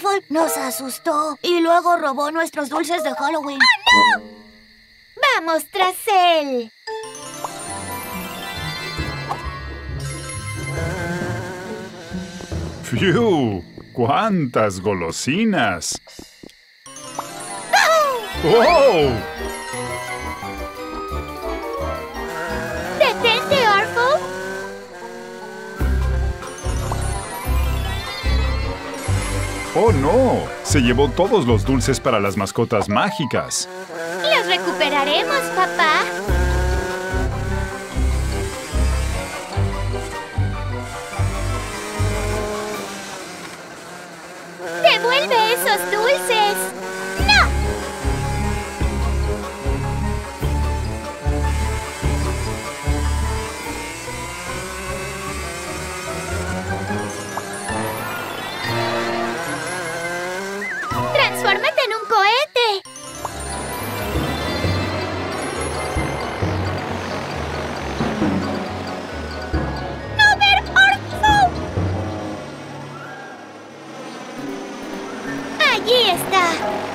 Morphle nos asustó y luego robó nuestros dulces de Halloween. ¡Oh, no! ¡Vamos tras él! ¡Fiu! ¡Cuántas golosinas! ¡Oh! ¡Detente, Orphle! ¡Oh, no! Se llevó todos los dulces para las mascotas mágicas. ¡Los recuperaremos, papá! ¡Devuelve esos dulces! ¡No! ¡Transfórmate en un cohete! ¡No ver Orphle! ¡Allí está!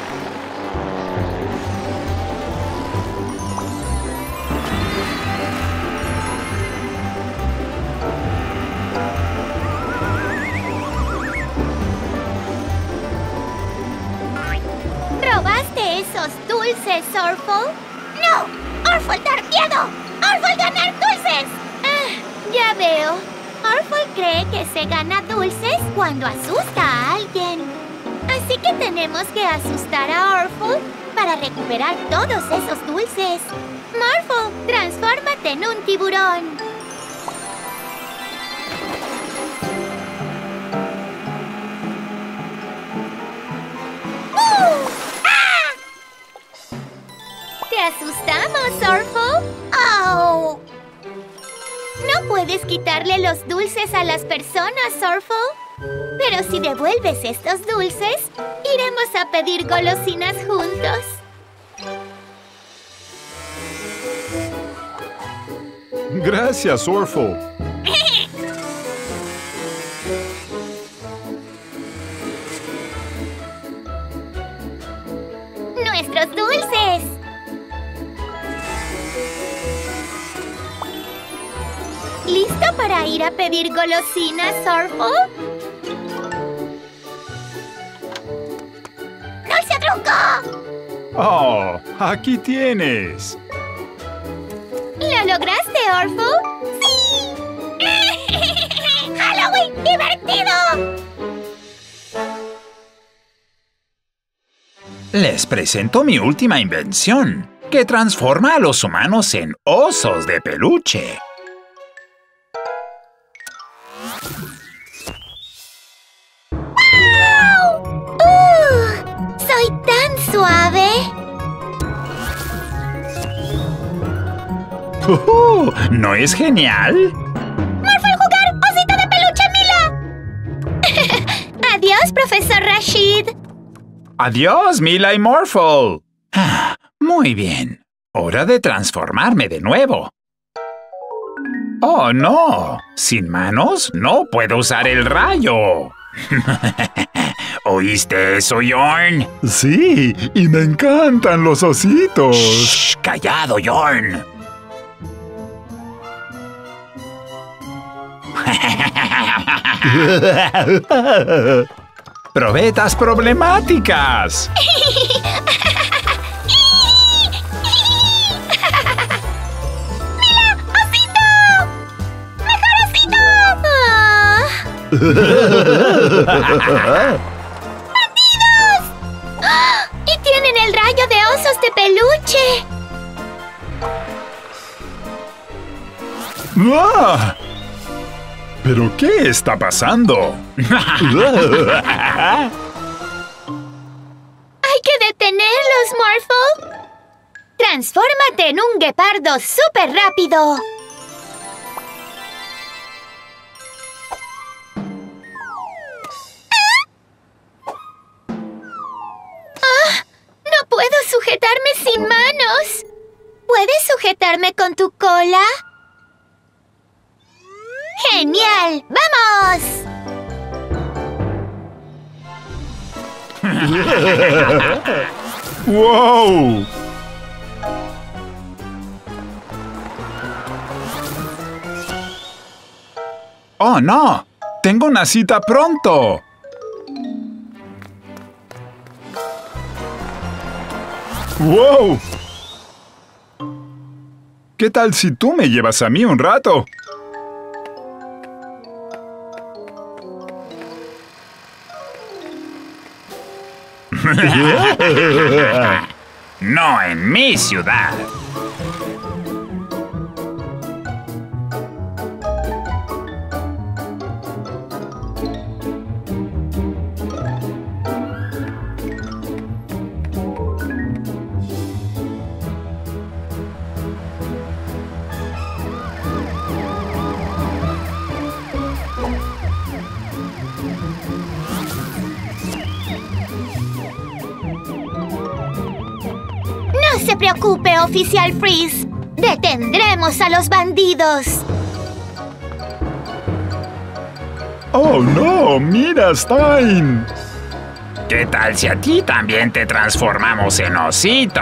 ¿Robaste esos dulces, Orphle? ¡No! ¡Orphle dar miedo! ¡Orphle ganar dulces! Ya veo. Orphle cree que se gana dulces cuando asusta a alguien. Así que tenemos que asustar a Orphle para recuperar todos esos dulces. Morphle, transfórmate en un tiburón. ¿Te asustamos, Orphle? ¡Oh! No puedes quitarle los dulces a las personas, Orphle. Pero si devuelves estos dulces, iremos a pedir golosinas juntos. Gracias, Orphle. ¡Nuestros dulces! ¿Listo para ir a pedir golosinas, Orphle? ¡Dulce truco! ¡Oh! ¡Aquí tienes! ¿Lo lograste, Orphle? ¡Sí! ¡Halloween divertido! Les presento mi última invención, que transforma a los humanos en osos de peluche. ¡Soy tan suave! ¿No es genial? ¡Morphle jugar! ¡Osito de peluche, Mila! ¡Adiós, profesor Rashid! ¡Adiós, Mila y Morphle! Muy bien. Hora de transformarme de nuevo. ¡Oh, no! Sin manos no puedo usar el rayo. ¿Oíste eso, Jorn? Sí, y me encantan los ositos. ¡Shh! ¡Callado, Jorn! ¡Probetas problemáticas! ¡Bandidos! ¡Ah! ¡Y tienen el rayo de osos de peluche! ¡Ah! ¿Pero qué está pasando? ¡Hay que detenerlos, Morphle! ¡Transfórmate en un guepardo súper rápido! ¡No puedo sujetarme sin manos! ¿Puedes sujetarme con tu cola? ¡Genial! ¡Vamos! ¡Wow! ¡Oh, no! ¡Tengo una cita pronto! ¡Wow! ¿Qué tal si tú me llevas a mí un rato? No en mi ciudad. No se preocupe, oficial Freeze. Detendremos a los bandidos. ¡Oh, no! ¡Mira, Stein! ¿Qué tal si a ti también te transformamos en osito?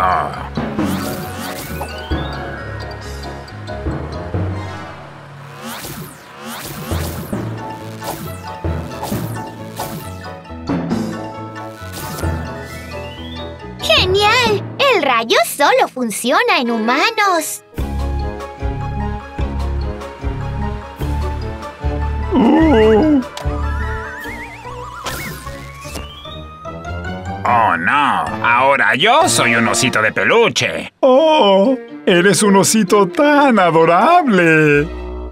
¡Genial! El rayo solo funciona en humanos. Oh, no. Ahora yo soy un osito de peluche. ¡Oh! ¡Eres un osito tan adorable!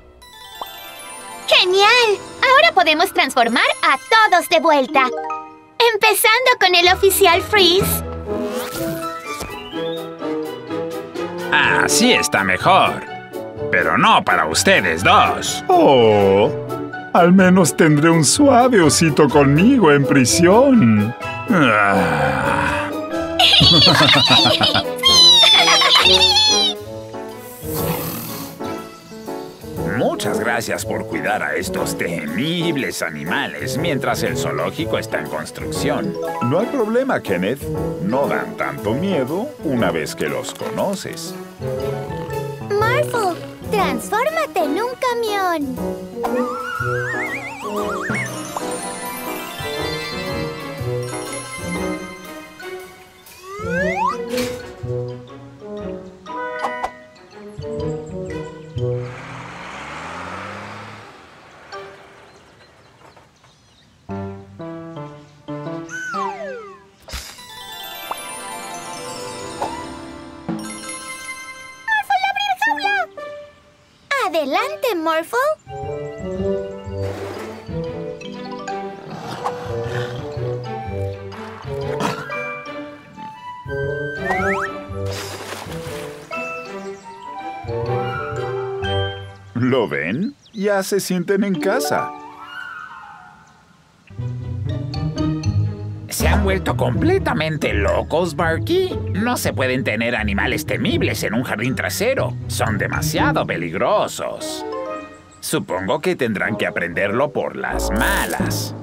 ¡Genial! Ahora podemos transformar a todos de vuelta. Empezando con el oficial Freeze. Así está mejor. Pero no para ustedes dos. ¡Oh! Al menos tendré un suave osito conmigo en prisión. Ah. Muchas gracias por cuidar a estos temibles animales mientras el zoológico está en construcción. No hay problema, Kenneth. No dan tanto miedo una vez que los conoces. Morphle, transfórmate en un camión. ¡Adelante, Morphle! ¿Lo ven? Ya se sienten en casa. ¿Se han vuelto completamente locos, Barky? No se pueden tener animales temibles en un jardín trasero. Son demasiado peligrosos. Supongo que tendrán que aprenderlo por las malas.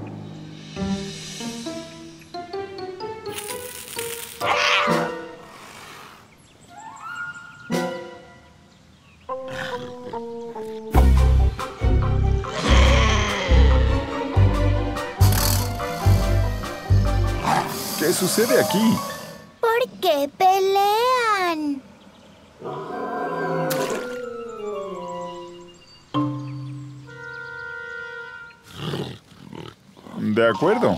¿Qué sucede aquí? ¿Por qué pelean? De acuerdo.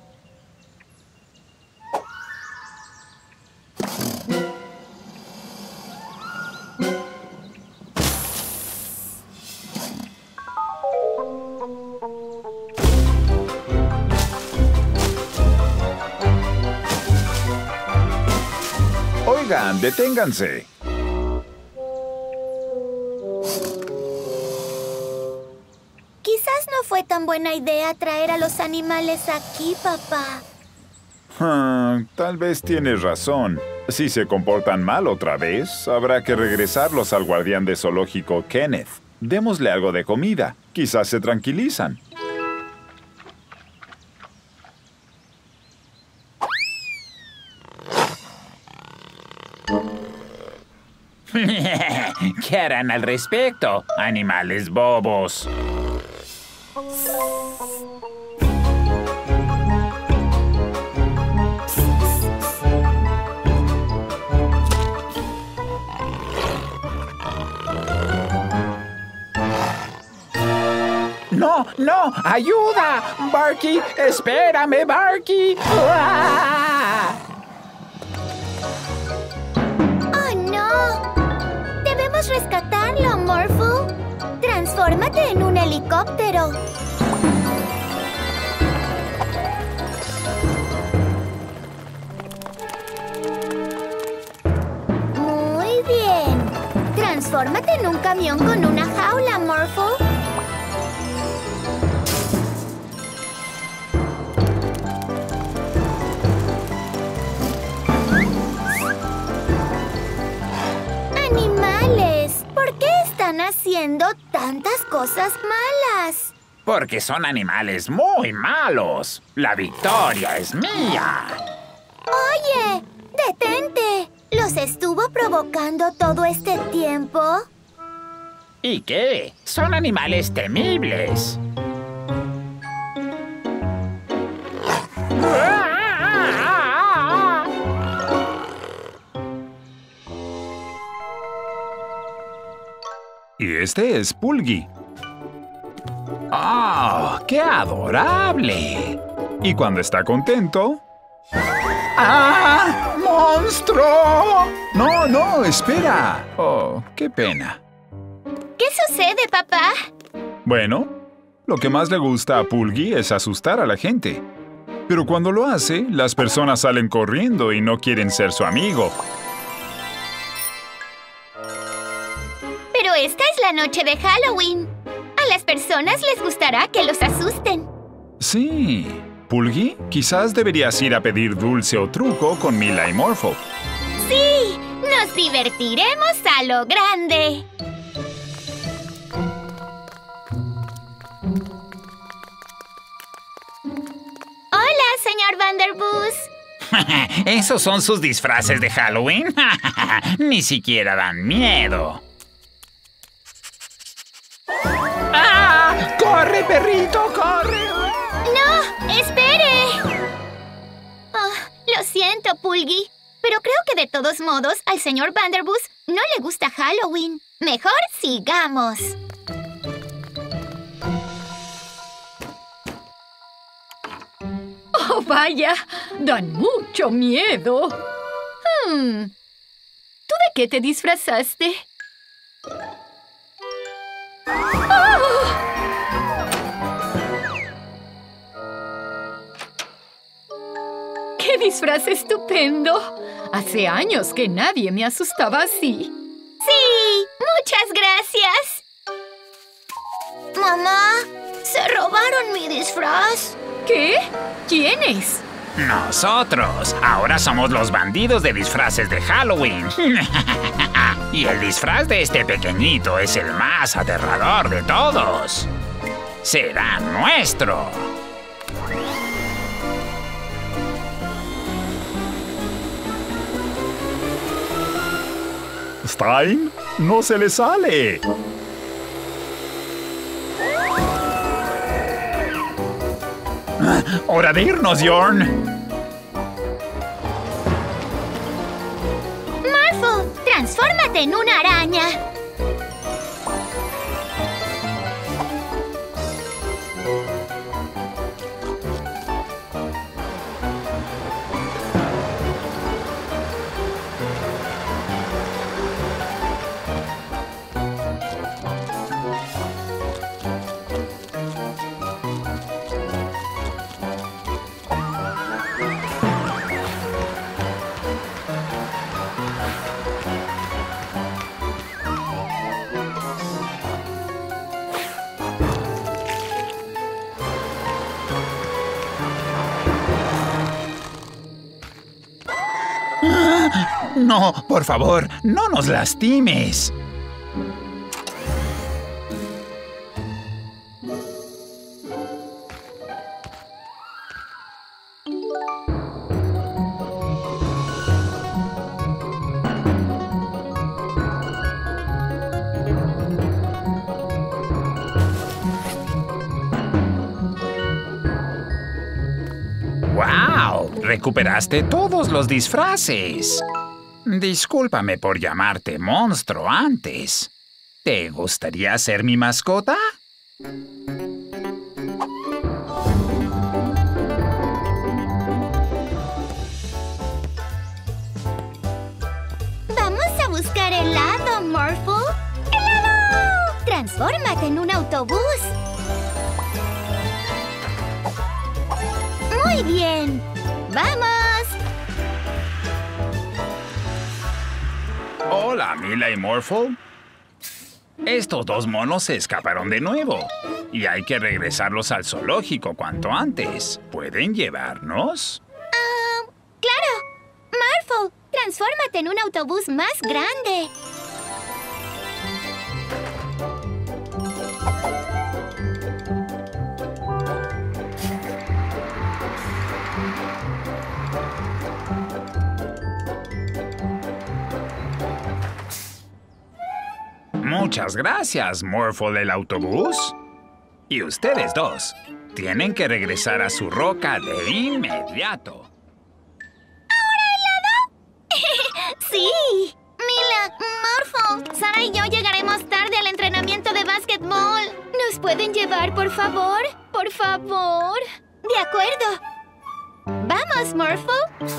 Oigan, deténganse. Quizás no fue tan buena idea traer a los animales aquí, papá. Tal vez tienes razón. Si se comportan mal otra vez, habrá que regresarlos al guardián de zoológico, Kenneth. Démosle algo de comida. Quizás se tranquilizan. ¿Qué harán al respecto, animales bobos? ¡No, no! ¡Ayuda! ¡Barky! ¡Espérame, Barky! ¡Uah! ¡Oh, no! ¡Debemos rescatarlo, Morphle! ¡Transfórmate en un helicóptero! Muy bien. Transfórmate en un camión con una jaula, Morphle. ¡Animales! ¿Por qué están haciendo tantas cosas malas? Porque son animales muy malos. La victoria es mía. ¡Oye! ¡Detente! ¿Los estuvo provocando todo este tiempo? ¿Y qué? Son animales temibles. Y este es Pulgi. ¡Oh, qué adorable! Y cuando está contento... ¡Ah! ¡Monstruo! ¡No, no! ¡Espera! Oh, qué pena. ¿Qué sucede, papá? Bueno, lo que más le gusta a Pulgi es asustar a la gente. Pero cuando lo hace, las personas salen corriendo y no quieren ser su amigo. Pero esta es la noche de Halloween. A las personas les gustará que los asusten. Sí. Pulgi, quizás deberías ir a pedir dulce o truco con Mila y Morphle. ¡Sí! ¡Nos divertiremos a lo grande! ¡Hola, señor Vanderboos! ¿Esos son sus disfraces de Halloween? Ni siquiera dan miedo. ¡Ah! ¡Corre, perrito, corre! ¡No! ¡Espere! Oh, lo siento, Pulgi. Pero creo que de todos modos al señor Vanderboos no le gusta Halloween. Mejor sigamos. ¡Oh, vaya! ¡Dan mucho miedo! ¿Tú de qué te disfrazaste? ¡Qué disfraz estupendo! Hace años que nadie me asustaba así. ¡Sí! ¡Muchas gracias! Mamá, se robaron mi disfraz. ¿Qué? ¿Quiénes? Nosotros. Ahora somos los bandidos de disfraces de Halloween. Y el disfraz de este pequeñito es el más aterrador de todos. Será nuestro. Stein, no se le sale. ¡Hora de irnos, Bjorn! Morphle, transfórmate en una araña. No, por favor, no nos lastimes. Recuperaste todos los disfraces. Discúlpame por llamarte monstruo antes. ¿Te gustaría ser mi mascota? Vamos a buscar helado, Morphle. ¡Helado! Transfórmate en un autobús. Muy bien. ¡Vamos! Hola, Mila y Morphle. Estos dos monos se escaparon de nuevo y hay que regresarlos al zoológico cuanto antes. ¿Pueden llevarnos? ¡Claro! Morphle, transfórmate en un autobús más grande. Muchas gracias, Morphle el autobús. Y ustedes dos tienen que regresar a su roca de inmediato. ¡Sí! Mila, Morphle, Sara y yo llegaremos tarde al entrenamiento de básquetbol. ¿Nos pueden llevar, por favor? ¡Por favor! De acuerdo. ¡Vamos, Morphle!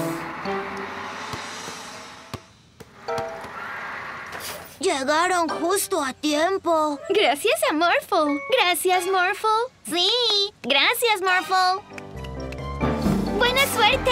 Llegaron justo a tiempo. Gracias a Morphle. Gracias, Morphle. Sí, gracias, Morphle. ¡Buena suerte!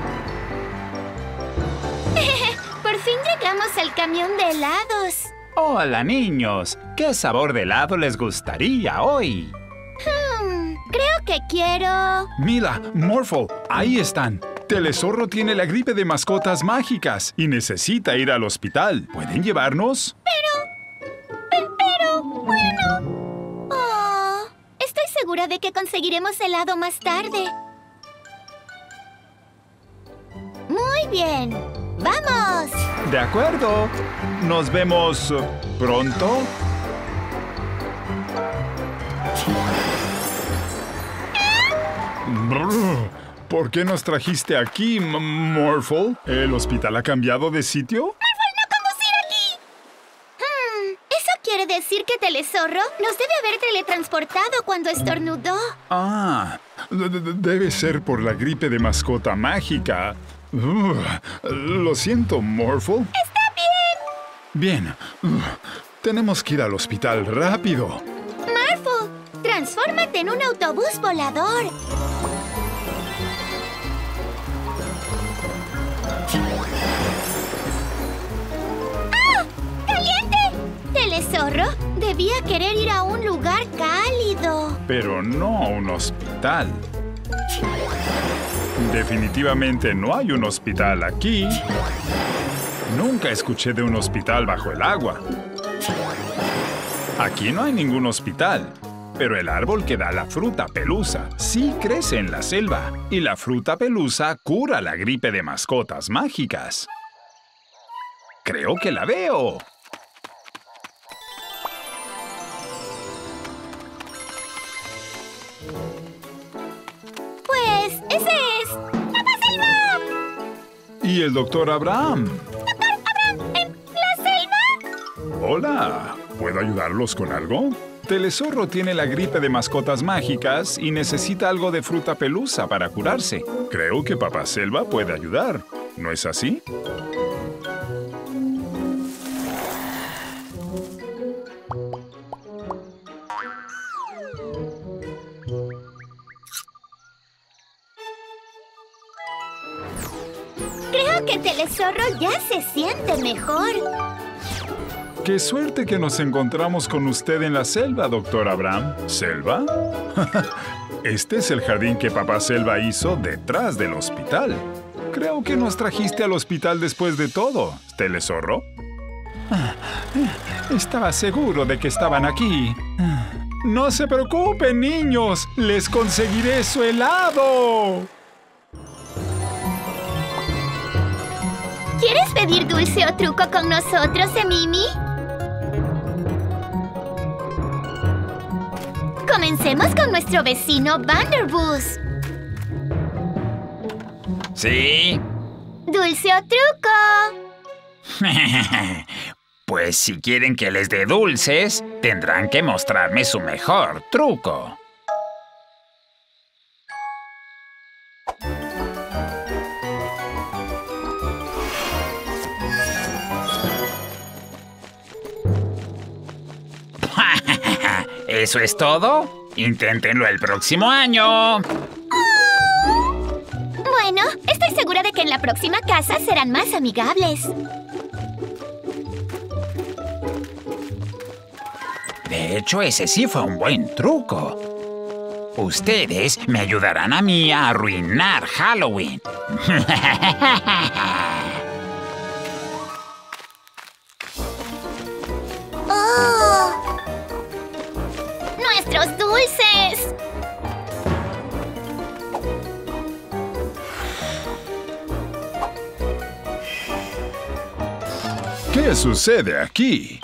Por fin llegamos al camión de helados. Hola, niños. ¿Qué sabor de helado les gustaría hoy? Creo que quiero... Mila, Morphle, ahí están. Telezorro tiene la gripe de mascotas mágicas y necesita ir al hospital. ¿Pueden llevarnos? Pero, bueno... Oh, estoy segura de que conseguiremos helado más tarde. Muy bien. ¡Vamos! De acuerdo. Nos vemos pronto. ¿Por qué nos trajiste aquí, Morphle? ¿El hospital ha cambiado de sitio? ¡Morphle, no conducir aquí! ¿Eso quiere decir que Telezorro nos debe haber teletransportado cuando estornudó? Ah, debe ser por la gripe de mascota mágica. Lo siento, Morphle. ¡Está bien! Bien. Tenemos que ir al hospital rápido. Morphle, transfórmate en un autobús volador. ¡Ah! ¡Caliente! Telezorro debía querer ir a un lugar cálido. Pero no a un hospital. Definitivamente no hay un hospital aquí. Nunca escuché de un hospital bajo el agua. Aquí no hay ningún hospital. Pero el árbol que da la fruta pelusa sí crece en la selva. Y la fruta pelusa cura la gripe de mascotas mágicas. Creo que la veo. Pues, ese es... ¡Papá Selva! ¿Y el doctor Abraham? ¡Doctor Abraham! ¿En la selva? Hola. ¿Puedo ayudarlos con algo? Telezorro tiene la gripe de mascotas mágicas y necesita algo de fruta pelusa para curarse. Creo que Papá Selva puede ayudar. ¿No es así? Creo que Telezorro ya se siente mejor. ¡Qué suerte que nos encontramos con usted en la selva, doctor Abraham! ¿Selva? Este es el jardín que Papá Selva hizo detrás del hospital. Creo que nos trajiste al hospital después de todo, Telezorro. Estaba seguro de que estaban aquí. ¡No se preocupen, niños! ¡Les conseguiré su helado! ¿Quieres pedir dulce o truco con nosotros, Mimi? Comencemos con nuestro vecino Vanderbus. ¿Sí? ¿Dulce o truco? Pues si quieren que les dé dulces, tendrán que mostrarme su mejor truco. ¿Eso es todo? Inténtenlo el próximo año. Bueno, estoy segura de que en la próxima casa serán más amigables. De hecho, ese sí fue un buen truco. Ustedes me ayudarán a mí a arruinar Halloween. ¡Oh! ¡Nuestros dulces! ¿Qué sucede aquí?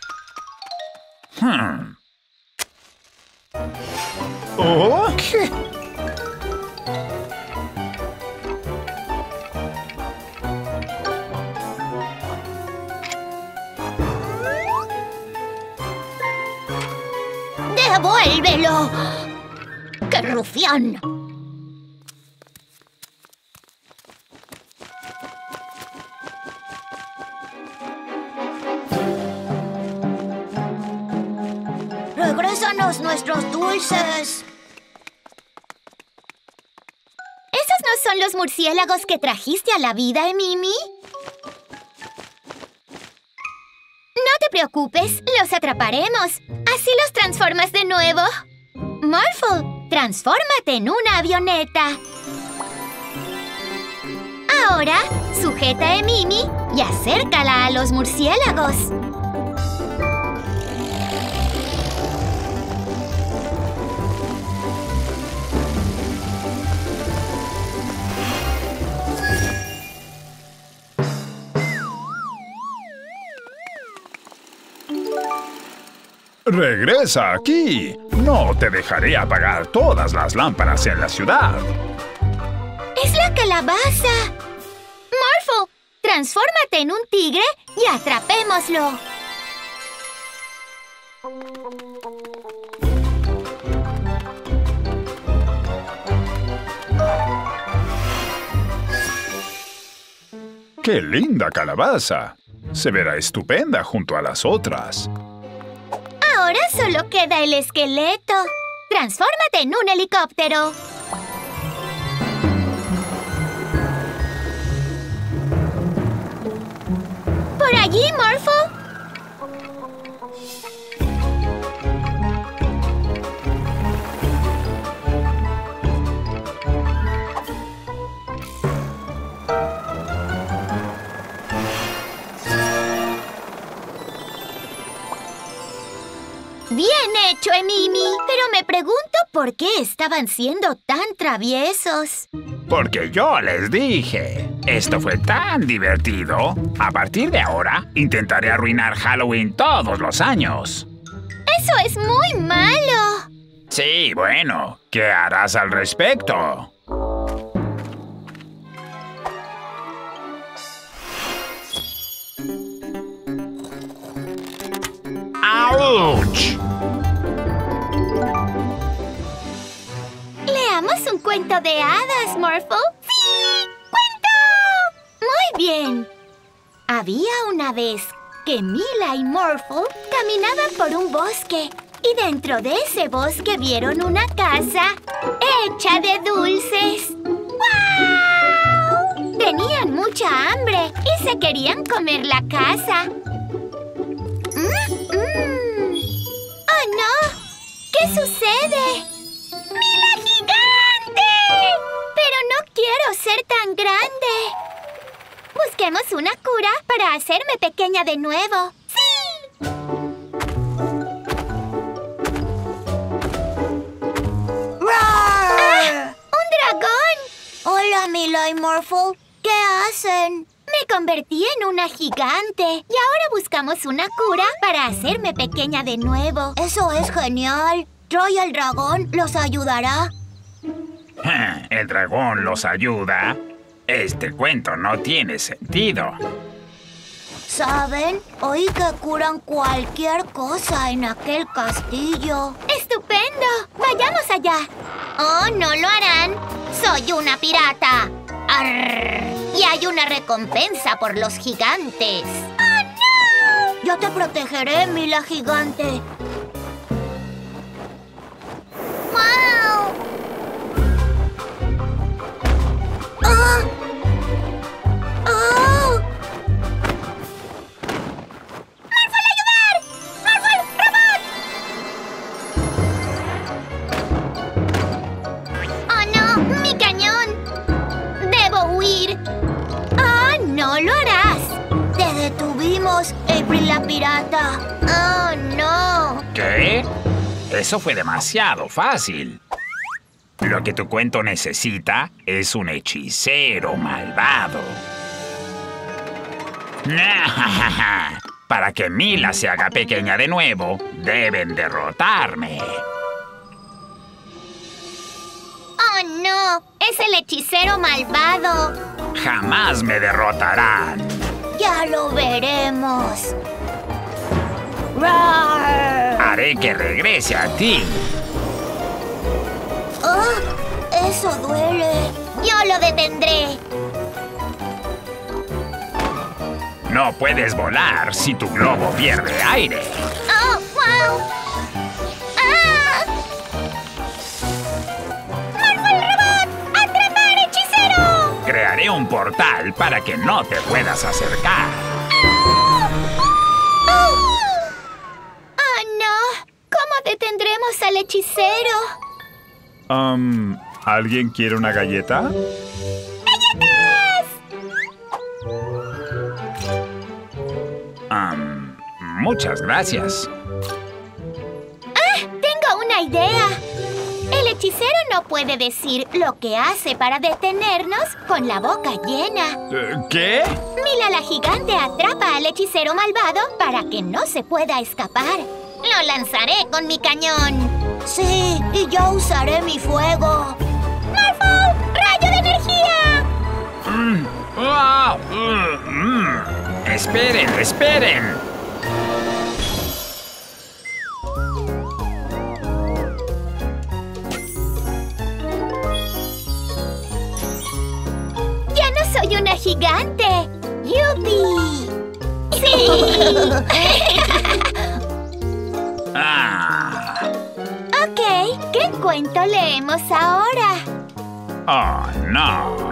¿Oh? ¿Qué? ¡Devuélvelo! ¡Qué rufián! ¡Regrésanos nuestros dulces! ¿Esos no son los murciélagos que trajiste a la vida, Mimi? No te preocupes, los atraparemos. Así los transformas de nuevo. Morphle, transfórmate en una avioneta. Ahora, sujeta a Mimi y acércala a los murciélagos. ¡Regresa aquí! No te dejaré apagar todas las lámparas en la ciudad. ¡Es la calabaza! Morphle, transfórmate en un tigre y atrapémoslo. ¡Qué linda calabaza! Se verá estupenda junto a las otras. Ahora solo queda el esqueleto. Transfórmate en un helicóptero. ¡Por allí, Morphle! ¡Bien hecho, Mimi! Pero me pregunto por qué estaban siendo tan traviesos. Porque yo les dije. Esto fue tan divertido. A partir de ahora, intentaré arruinar Halloween todos los años. ¡Eso es muy malo! Sí, bueno. ¿Qué harás al respecto? ¡Auch! ¿Leamos un cuento de hadas, Morphle? ¡Sí! ¡Cuento! Muy bien. Había una vez que Mila y Morphle caminaban por un bosque y dentro de ese bosque vieron una casa hecha de dulces. ¡Guau! Tenían mucha hambre y se querían comer la casa. ¡Oh, no! ¿Qué sucede? ¡Mila gigante! Pero no quiero ser tan grande. Busquemos una cura para hacerme pequeña de nuevo. ¡Sí! ¡Ah! ¡Un dragón! Hola, Mila y Morphle. ¿Qué hacen? Me convertí en una gigante y ahora buscamos una cura para hacerme pequeña de nuevo. ¡Eso es genial! Troy el dragón los ayudará. ¿El dragón los ayuda? Este cuento no tiene sentido. ¿Saben? Oí que curan cualquier cosa en aquel castillo. ¡Estupendo! ¡Vayamos allá! ¡Oh, no lo harán! ¡Soy una pirata! ¡Arr! Y hay una recompensa por los gigantes. ¡Oh, no! Yo te protegeré, Mila Gigante. ¡Wow! ¡Ah! ¡Oh! ¡Marvel, ayudar! ¡Marvel, robot! ¡Oh, no! ¡Mi cañón! ¡Debo huir! ¡Ah, no lo harás! ¡Te detuvimos, April la pirata! ¡Oh, no! ¿Qué? Eso fue demasiado fácil. Lo que tu cuento necesita es un hechicero malvado. Para que Mila se haga pequeña de nuevo, deben derrotarme. ¡Oh, no! ¡Es el hechicero malvado! Jamás me derrotarán. ¡Ya lo veremos! ¡Roar! Haré que regrese a ti. ¡Oh! ¡Eso duele! ¡Yo lo detendré! No puedes volar si tu globo pierde aire. ¡Oh, wow! ¡Ah! ¡Marvel Robot! ¡Atrapar, hechicero! Crearé un portal para que no te puedas acercar. ¡Oh, no! ¿Cómo detendremos al hechicero? ¿Alguien quiere una galleta? ¡Galletas! Muchas gracias. ¡Ah! Tengo una idea. El hechicero no puede decir lo que hace para detenernos con la boca llena. ¿Qué? Mila la gigante atrapa al hechicero malvado para que no se pueda escapar. Lo lanzaré con mi cañón. Sí, y yo usaré mi fuego. ¡Morphle! ¡Rayo de energía! Esperen, esperen. ¡Ya no soy una gigante! ¡Yupi! ¡Sí! Ok, ¿qué cuento leemos ahora? Oh, no.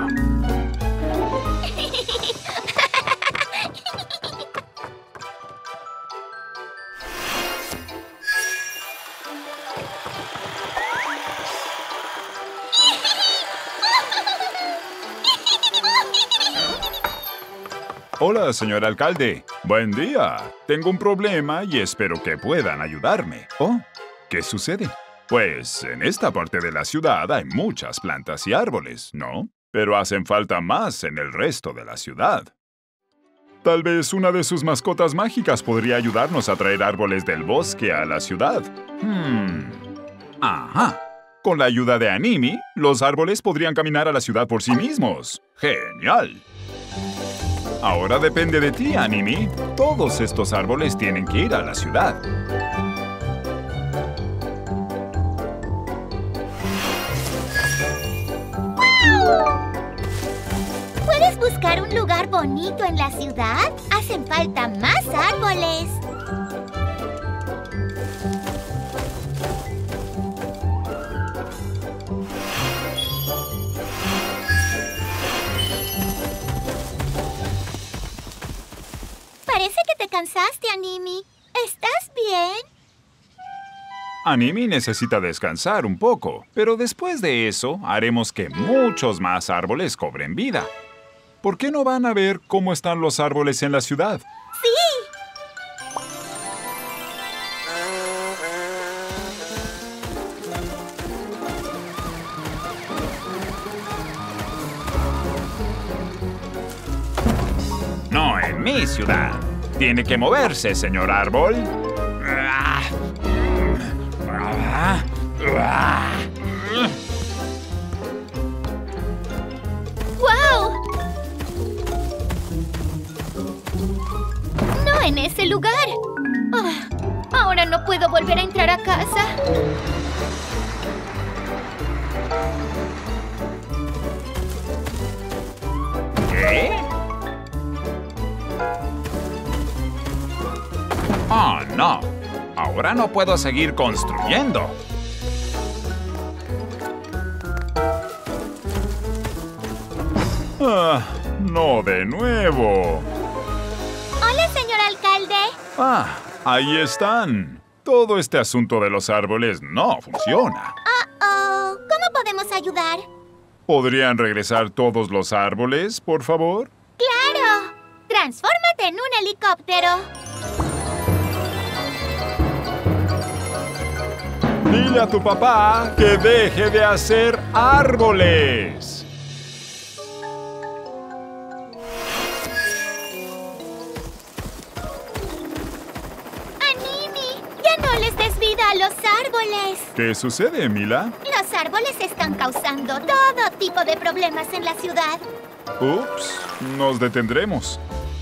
Hola, señor alcalde. Buen día. Tengo un problema y espero que puedan ayudarme. Oh, ¿qué sucede? Pues en esta parte de la ciudad hay muchas plantas y árboles, ¿no? Pero hacen falta más en el resto de la ciudad. Tal vez una de sus mascotas mágicas podría ayudarnos a traer árboles del bosque a la ciudad. Ajá. Con la ayuda de Animi, los árboles podrían caminar a la ciudad por sí mismos. ¡Genial! Ahora depende de ti, Animi. Todos estos árboles tienen que ir a la ciudad. ¿Puedes buscar un lugar bonito en la ciudad? Hacen falta más árboles. Parece que te cansaste, Animi. ¿Estás bien? Animi necesita descansar un poco, pero después de eso haremos que muchos más árboles cobren vida. ¿Por qué no van a ver cómo están los árboles en la ciudad? ¡Sí! No en mi ciudad. Tiene que moverse, señor árbol. ¡Wow! este lugar. Ahora no puedo volver a entrar a casa. ¿Qué? ¡Oh, no! Ahora no puedo seguir construyendo. No de nuevo. Hola, señor alcalde. Ahí están. Todo este asunto de los árboles no funciona. ¿Cómo podemos ayudar? ¿Podrían regresar todos los árboles, por favor? ¡Claro! ¡Transfórmate en un helicóptero! Dile a tu papá que deje de hacer árboles. ¡Animi! ¡Ya no les des vida a los árboles! ¿Qué sucede, Mila? Los árboles están causando todo tipo de problemas en la ciudad. Ups, nos detendremos.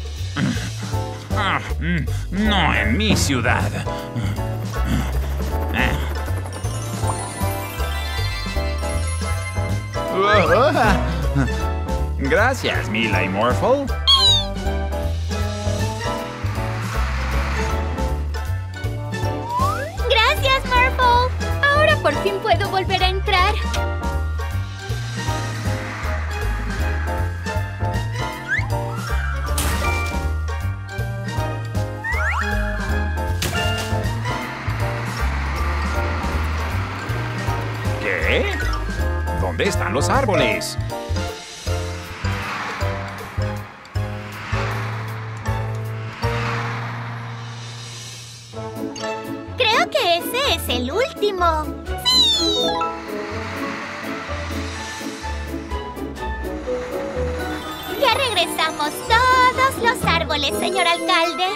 No en mi ciudad. Gracias, Mila y Morphle. ¡Gracias, Morphle! Ahora por fin puedo volver a entrar. ¿Qué? ¿Dónde están los árboles? Creo que ese es el último. ¡Sí! Ya regresamos todos los árboles, señor alcalde.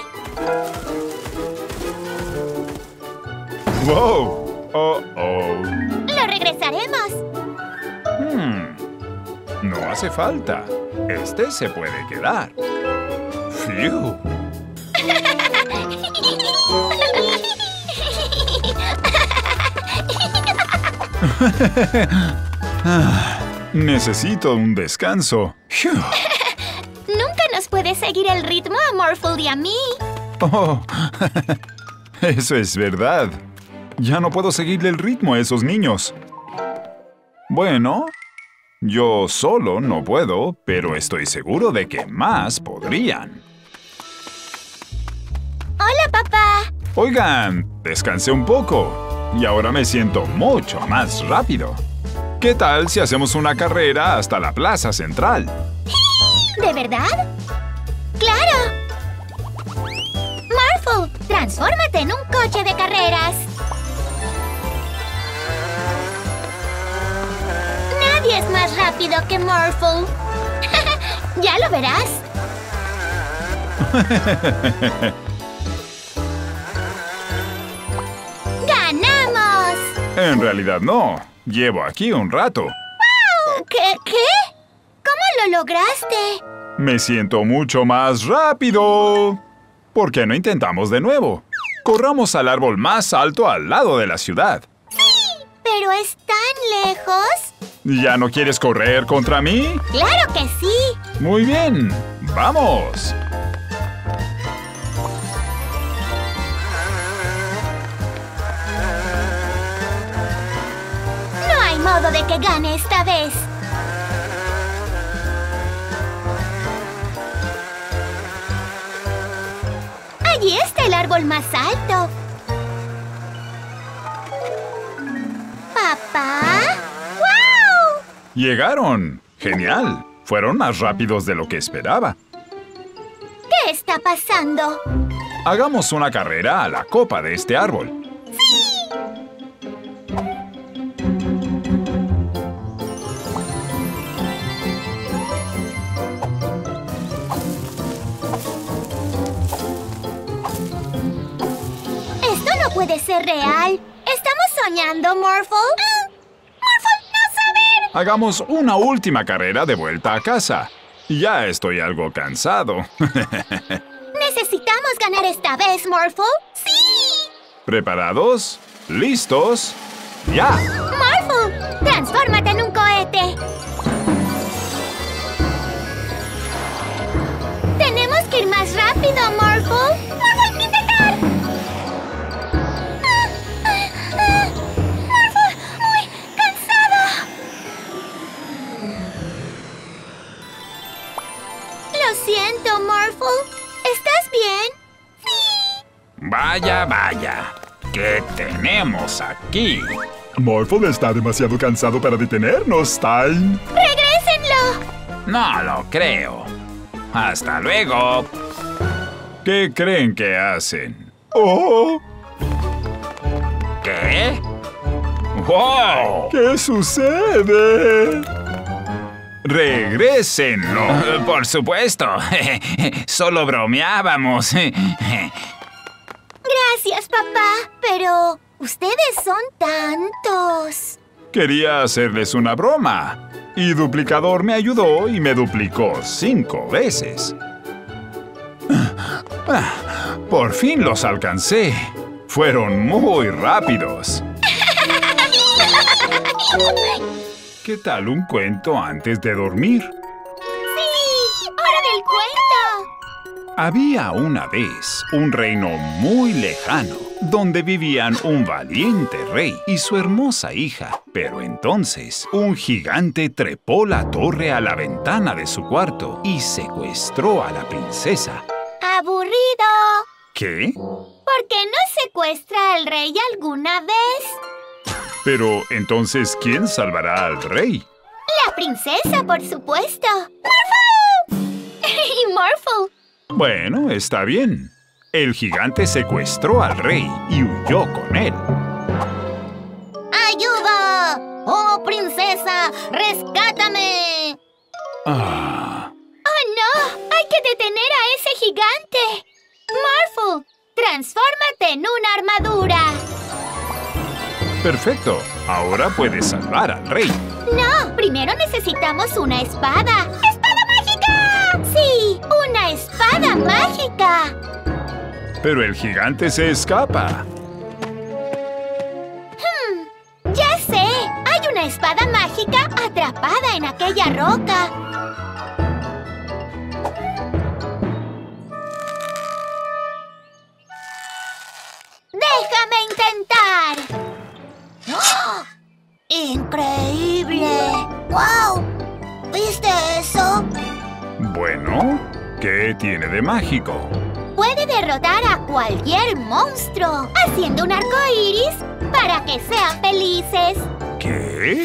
¡Wow! ¡Oh! Lo regresaremos. No hace falta. Este se puede quedar. ¡Fiu! Necesito un descanso. Nunca nos puede seguir el ritmo a Morphle y a mí. Oh, eso es verdad. Ya no puedo seguirle el ritmo a esos niños. Bueno, yo solo no puedo, pero estoy seguro de que más podrían. Hola, papá. Oigan, descansé un poco y ahora me siento mucho más rápido. ¿Qué tal si hacemos una carrera hasta la plaza central? ¿De verdad? ¡Claro! Morphle, transfórmate en un coche de carreras. Nadie es más rápido que Morphle. Ya lo verás. ¡Ganamos! En realidad no. Llevo aquí un rato. ¿Qué? ¿Cómo lo lograste? Me siento mucho más rápido. ¿Por qué no intentamos de nuevo? Corramos al árbol más alto al lado de la ciudad. ¿Pero es tan lejos? ¿Ya no quieres correr contra mí? ¡Claro que sí! Muy bien. ¡Vamos! No hay modo de que gane esta vez. Allí está el árbol más alto. ¿Papá? ¡Wow! ¡Llegaron! ¡Genial! Fueron más rápidos de lo que esperaba. ¿Qué está pasando? Hagamos una carrera a la copa de este árbol. Esto no puede ser real. ¿Estamos soñando, Morphle? ¡Morphle, no saber! Hagamos una última carrera de vuelta a casa. Ya estoy algo cansado. Necesitamos ganar esta vez, Morphle. ¡Sí! ¿Preparados? ¿Listos? ¡Ya! Morphle, transfórmate en un cohete. Tenemos que ir más rápido, Morphle. ¡Morphle, intentar! Morphle, muy cansado. Lo siento, Morphle. ¿Estás bien? Sí. Vaya, vaya. ¿Qué tenemos aquí? Morphle está demasiado cansado para detenernos, Stein. ¡Regrésenlo! No lo creo. Hasta luego. ¿Qué creen que hacen? ¡Oh! ¿Qué? ¡Wow! ¿Qué sucede? ¡Regrésenlo! Por supuesto. Solo bromeábamos. Gracias, papá. Pero ustedes son tantos. Quería hacerles una broma. Y Duplicador me ayudó y me duplicó 5 veces. Por fin los alcancé. Fueron muy rápidos. ¿Qué tal un cuento antes de dormir? ¡Sí! ¡Hora del cuento! Había una vez un reino muy lejano, donde vivían un valiente rey y su hermosa hija. Pero entonces, un gigante trepó la torre a la ventana de su cuarto y secuestró a la princesa. ¡Aburrido! ¿Qué? ¿Por qué no secuestra al rey alguna vez? Pero entonces, ¿quién salvará al rey? La princesa, por supuesto. ¡Morphle! ¡Y Morphle! Bueno, está bien. El gigante secuestró al rey y huyó con él. ¡Ayuda! ¡Oh, princesa! ¡Rescátame! Ah, ¡Oh, no! ¡Hay que detener a ese gigante! ¡Morphle! ¡Transfórmate en una armadura! perfecto. Ahora puedes salvar al rey. ¡No! Primero necesitamos una espada. ¡Espada mágica! ¡Sí! ¡Una espada mágica! Pero el gigante se escapa. ¡Ya sé! Hay una espada mágica atrapada en aquella roca. ¡Déjame intentar! ¡Oh! ¡Increíble! ¡Wow! ¿Viste eso? Bueno, ¿qué tiene de mágico? Puede derrotar a cualquier monstruo, haciendo un arco iris para que sean felices. ¿Qué?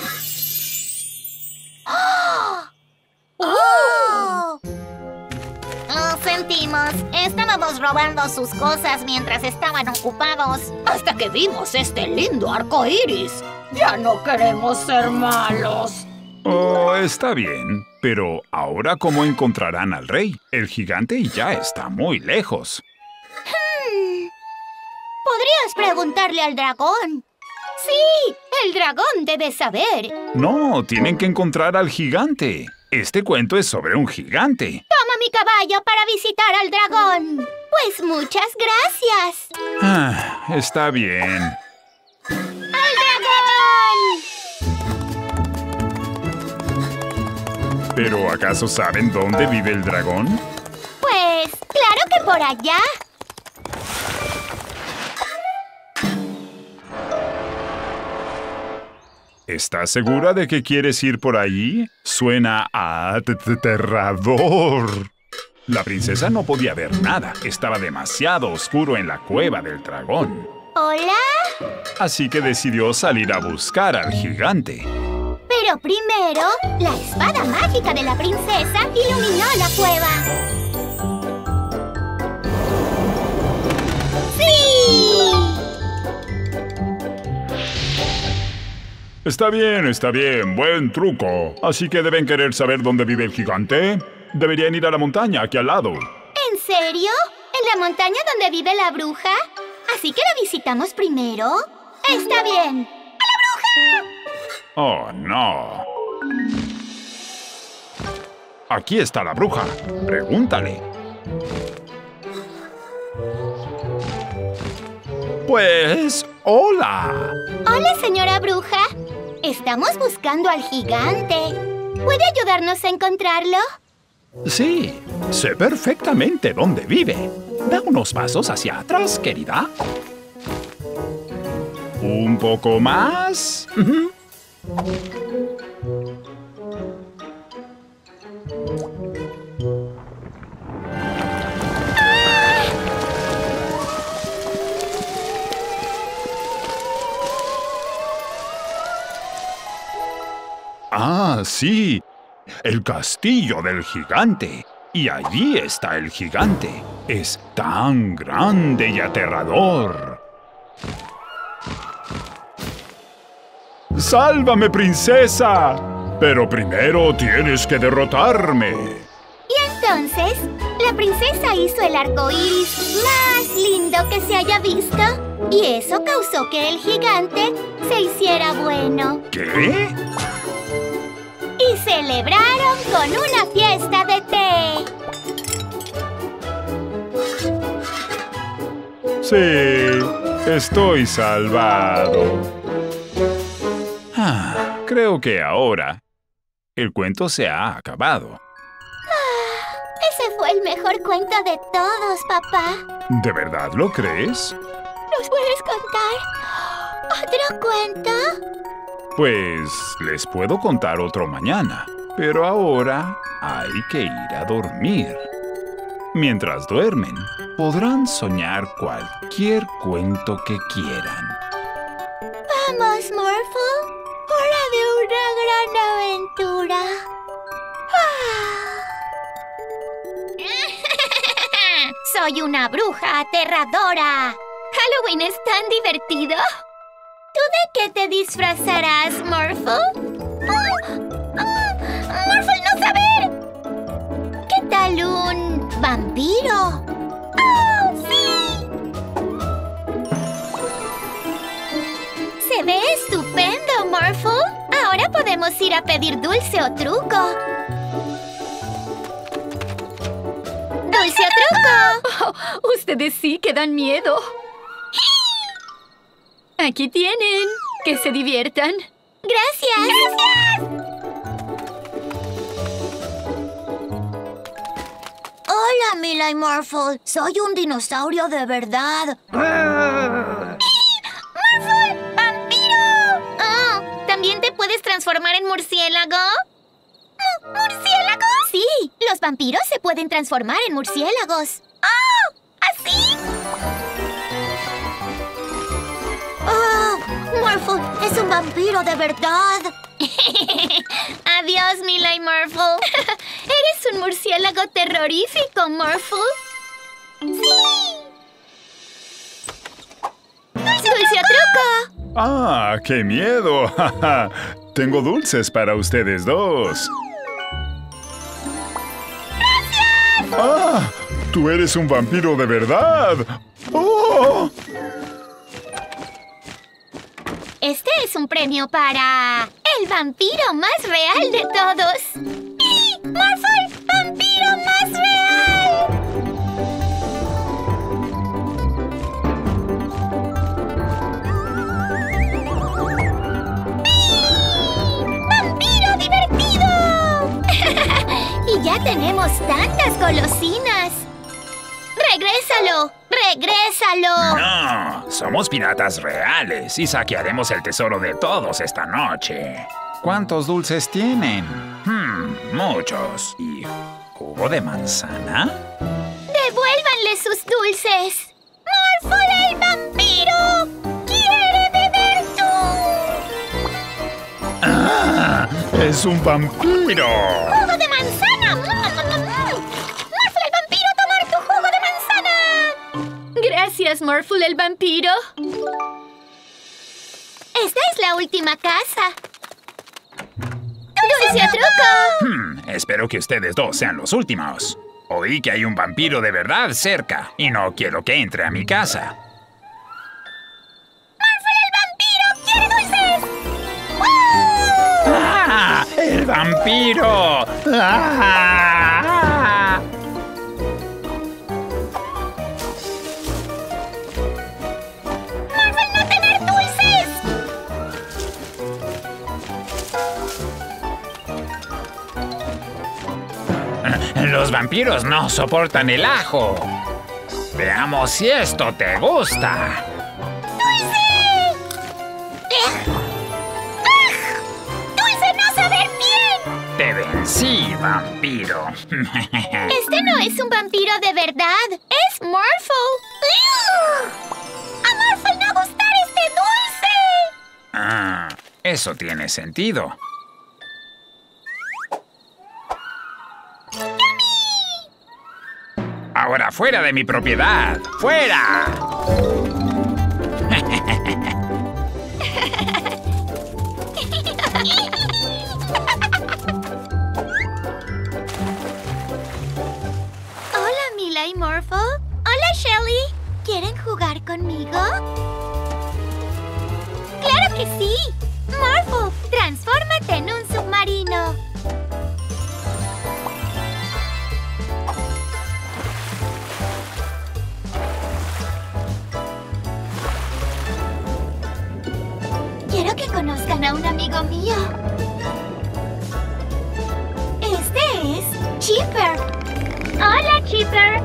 ¡Oh! ¡Oh! Lo sentimos. Estábamos robando sus cosas mientras estaban ocupados. Hasta que vimos este lindo arco iris. Ya no queremos ser malos. Oh, está bien. Pero ahora, ¿cómo encontrarán al rey? El gigante ya está muy lejos. Podrías preguntarle al dragón. Sí, el dragón debe saber. No, tienen que encontrar al gigante. Este cuento es sobre un gigante. Toma mi caballo para visitar al dragón. Pues muchas gracias. Ah, está bien. ¡Al dragón! ¿Pero acaso saben dónde vive el dragón? Pues, claro que por allá. ¿Estás segura de que quieres ir por allí? Suena aterrador. La princesa no podía ver nada. Estaba demasiado oscuro en la cueva del dragón. ¿Hola? Así que decidió salir a buscar al gigante. Pero primero, la espada mágica de la princesa iluminó la cueva. ¡Sí! Está bien, buen truco. Así que deben querer saber dónde vive el gigante. Deberían ir a la montaña, aquí al lado. ¿En serio? ¿En la montaña donde vive la bruja? ¿Así que la visitamos primero? ¡Está bien! ¡A la bruja! Oh, no. Aquí está la bruja. Pregúntale. Pues, hola. Hola, señora bruja. Estamos buscando al gigante. ¿Puede ayudarnos a encontrarlo? Sí, sé perfectamente dónde vive. Da unos pasos hacia atrás, querida. Un poco más. Ah, sí. El castillo del gigante. Y allí está el gigante. Es tan grande y aterrador. ¡Sálvame, princesa! Pero primero tienes que derrotarme. Y entonces, la princesa hizo el arco iris más lindo que se haya visto. Y eso causó que el gigante se hiciera bueno. ¿Qué? Y celebraron con una fiesta de té. Sí, estoy salvado. Creo que ahora el cuento se ha acabado. Ese fue el mejor cuento de todos, papá. ¿De verdad lo crees? ¿Nos puedes contar otro cuento? Pues les puedo contar otro mañana, pero ahora hay que ir a dormir. Mientras duermen, podrán soñar cualquier cuento que quieran. Vamos, Morphle. Hora de una gran aventura. Soy una bruja aterradora. Halloween es tan divertido. ¿Tú de qué te disfrazarás, Morphle? ¡Morphle no saber! ¿Qué tal un vampiro? ¡Oh, sí! Se ve estupendo, Morphle. Ahora podemos ir a pedir dulce o truco. ¡Dulce o truco! Oh, ustedes sí que dan miedo. Aquí tienen. Que se diviertan. ¡Gracias! ¡Gracias! Hola, Mila y Morphle. Soy un dinosaurio de verdad. ¡Morphle! ¡Vampiro! Oh, ¿también te puedes transformar en murciélago? ¿Murciélago? Sí, los vampiros se pueden transformar en murciélagos. ¡Oh! ¿Así? ¡Oh! Morphle es un vampiro de verdad. Adiós, Mila y Morphle. Eres un murciélago terrorífico, Morphle. ¡Sí! ¡Dulce o truco! ¡Ah, qué miedo! Tengo dulces para ustedes dos. ¡Gracias! ¡Ah! ¡Tú eres un vampiro de verdad! ¡Oh! Este es un premio para el vampiro más real de todos. ¡Sí! ¡Morphle! ¡Vampiro más real! ¡Sí! ¡Vampiro divertido! Y ya tenemos tantas golosinas. ¡Regrésalo! ¡Regrésalo! No, somos piratas reales y saquearemos el tesoro de todos esta noche. ¿Cuántos dulces tienen? Muchos. ¿Y jugo de manzana? ¡Devuélvanle sus dulces! ¡Morphle el vampiro! ¡Quiere beber tú! ¡Ah! ¡Es un vampiro! ¡Jugo de manzana! ¡Morphle el vampiro, tomar tu jugo de manzana! Gracias, Morphle el vampiro. Esta es la última casa. ¡Dulce o truco! Espero que ustedes dos sean los últimos. Oí que hay un vampiro de verdad cerca y no quiero que entre a mi casa. ¡Morphle el vampiro! ¡Quiere dulces! ¡Wow! ¡Ah! ¡El vampiro! ¡Ah! Los vampiros no soportan el ajo. Veamos si esto te gusta. ¡Dulce! ¡Dulce no sabe bien! Te vencí, vampiro. Este no es un vampiro de verdad. Es Morphle. ¡A Morphle no gustar este dulce! Ah, eso tiene sentido. Ahora fuera de mi propiedad. ¡Fuera! Hola, Mila y Morphle. Hola, Shelly. ¿Quieren jugar conmigo? ¡Claro que sí! Morphle, transfórmate en un submarino. Quiero que conozcan a un amigo mío. Este es Chipper. Hola, Chipper.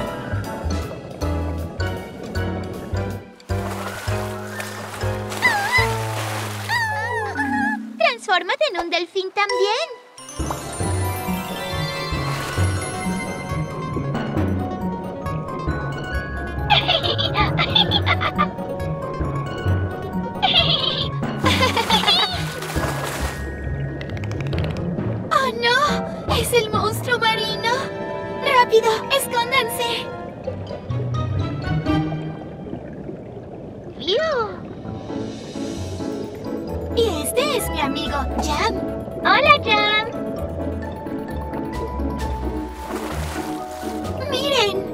Transfórmate en un delfín también. ¡Oh, no! ¡Es el monstruo marino! ¡Rápido! ¡Escóndanse! Y este es mi amigo, Jam. ¡Hola, Jam! ¡Miren!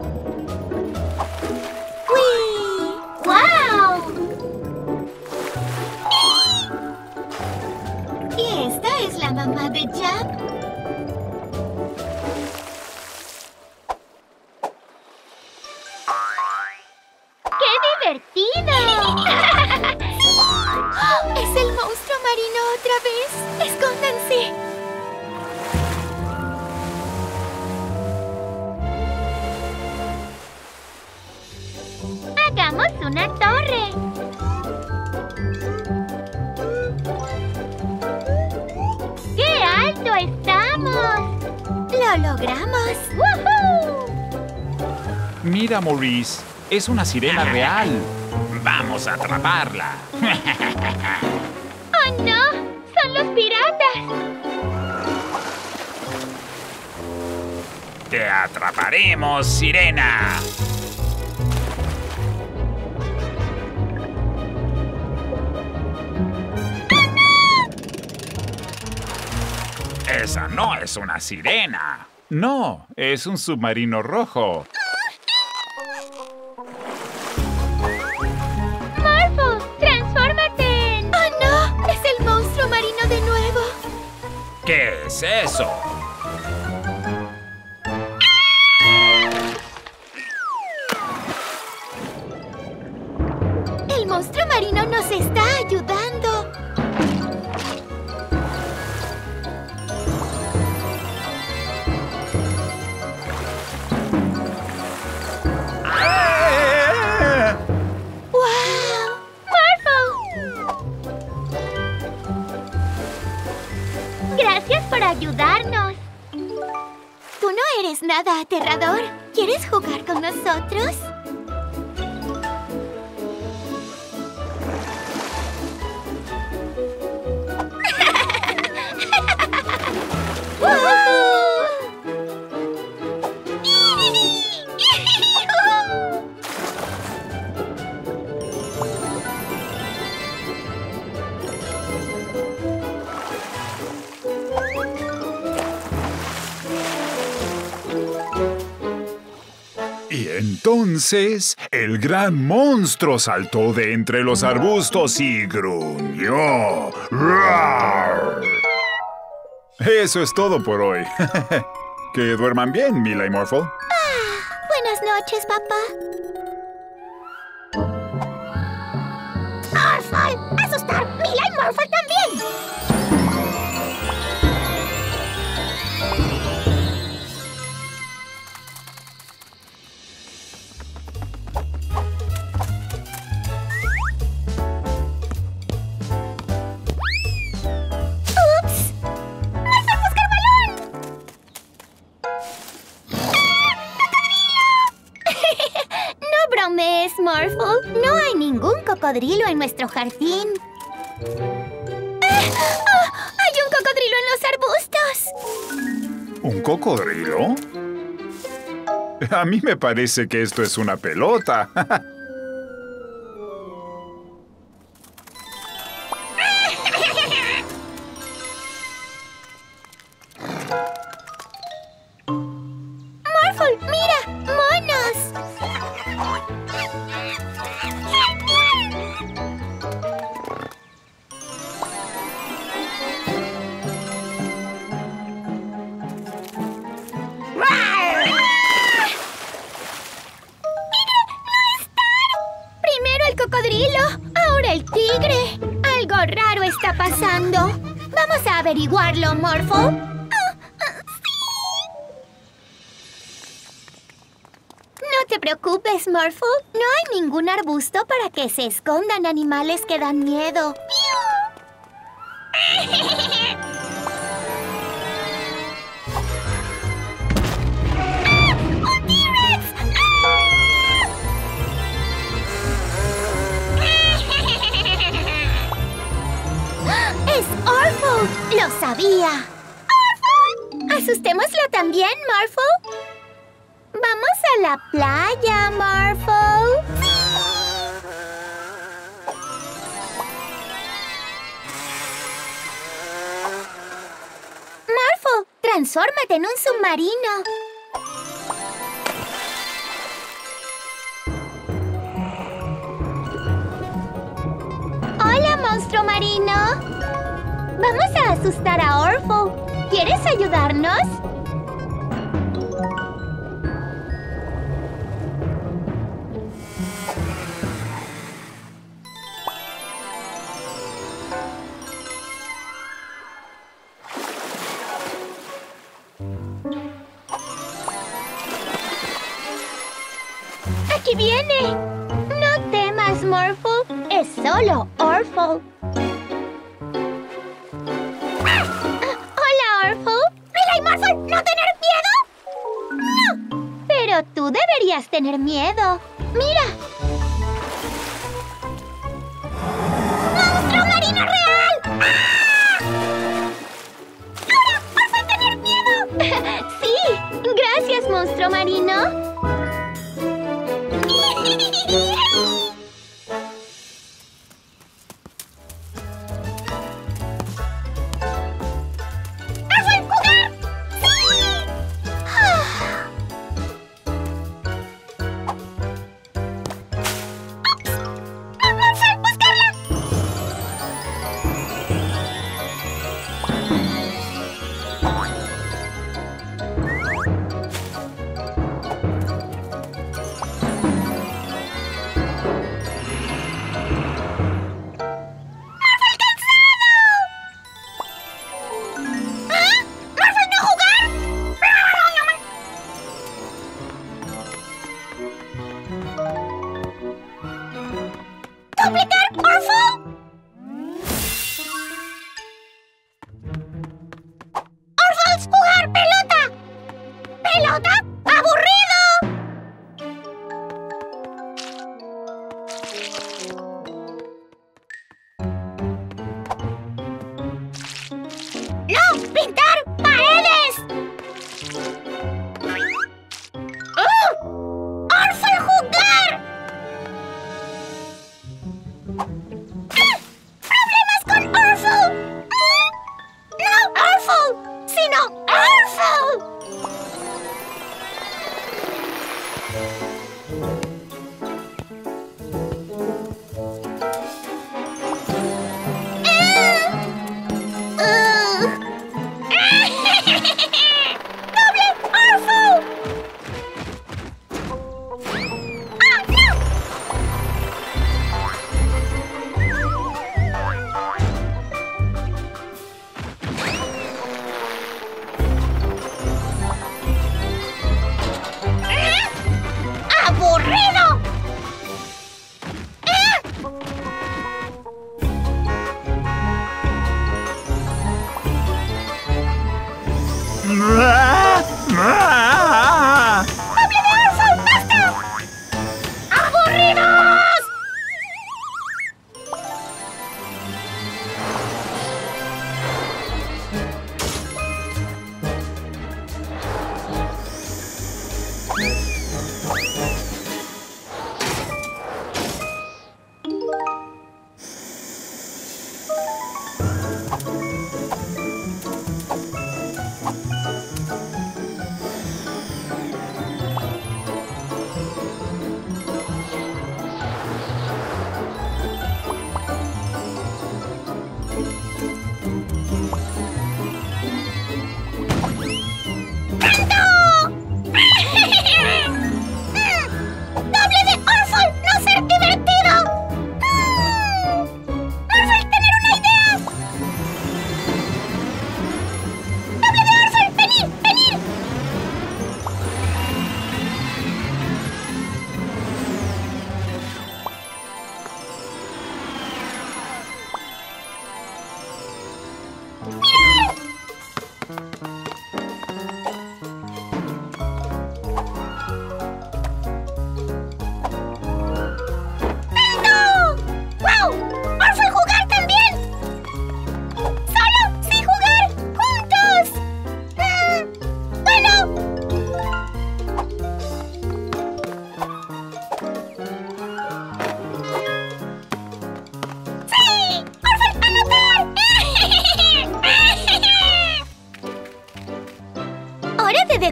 ¡Uy! ¡Wow! Y esta es la mamá de Jam. ¡Qué divertido! ¡Es el monstruo marino otra vez! ¡Escóndanse! ¡Hagamos una torre! ¡Qué alto estamos! ¡Lo logramos! ¡Woohoo! Mira, Maurice. Es una sirena real. Vamos a atraparla. ¡Oh, no! ¡Son los piratas! Te atraparemos, sirena. Esa no es una sirena. No, es un submarino rojo. ¡Morphle! ¡Transfórmate en... ¡Oh, no! ¡Es el monstruo marino de nuevo! ¿Qué es eso? El monstruo marino nos está ayudando. ¡Wow! ¡Morphle! Gracias por ayudarnos. Tú no eres nada aterrador. ¿Quieres jugar con nosotros? Y entonces, el gran monstruo saltó de entre los arbustos y gruñó. ¡Rar! Eso es todo por hoy. Que duerman bien, Mila y Morphle. Buenas noches, papá. ¡Morphle! ¡Asustar! ¡Mila y Morphle también! Morphle. No hay ningún cocodrilo en nuestro jardín. ¡Hay un cocodrilo en los arbustos! ¿Un cocodrilo? A mí me parece que esto es una pelota. Morphle, mira, monos. Primero el cocodrilo, ahora el tigre. Algo raro está pasando. Vamos a averiguarlo, Morphle. No te preocupes, Morphle. No hay ningún arbusto para que se escondan animales que dan miedo. ¡Un T-Rex! ¡Es Orphle! ¡Lo sabía! ¡Orphle! ¡Asustémoslo también, Morphle! ¡Vamos a la playa, Morphle! Morphle, transfórmate en un submarino. Hola, monstruo marino. Vamos a asustar a Orphle. ¿Quieres ayudarnos? ¡Aquí viene! No temas, Morphle. Es solo Orphle. Hola, Orphle. ¿Mira, Morphle, no tener miedo? No. Pero tú deberías tener miedo. ¡Mira! ¡Monstruo marino real! ¡Ahora vas a tener miedo! Sí. Gracias, monstruo marino. ¡Duplicar, Orphle! ¡Orphle, jugar pelota! ¿Pelota? ¡Aburrido! ¡No! ¡Pintar paredes! ¡Orphle, jugar! ¡Problemas con Orphle! ¡No Orphle, sino Orphle! ¡Doble Orphle! ¡Ah, no! ¡Aburrido! ¡Doble de Orphle! ¡Basta! ¡Aburrido!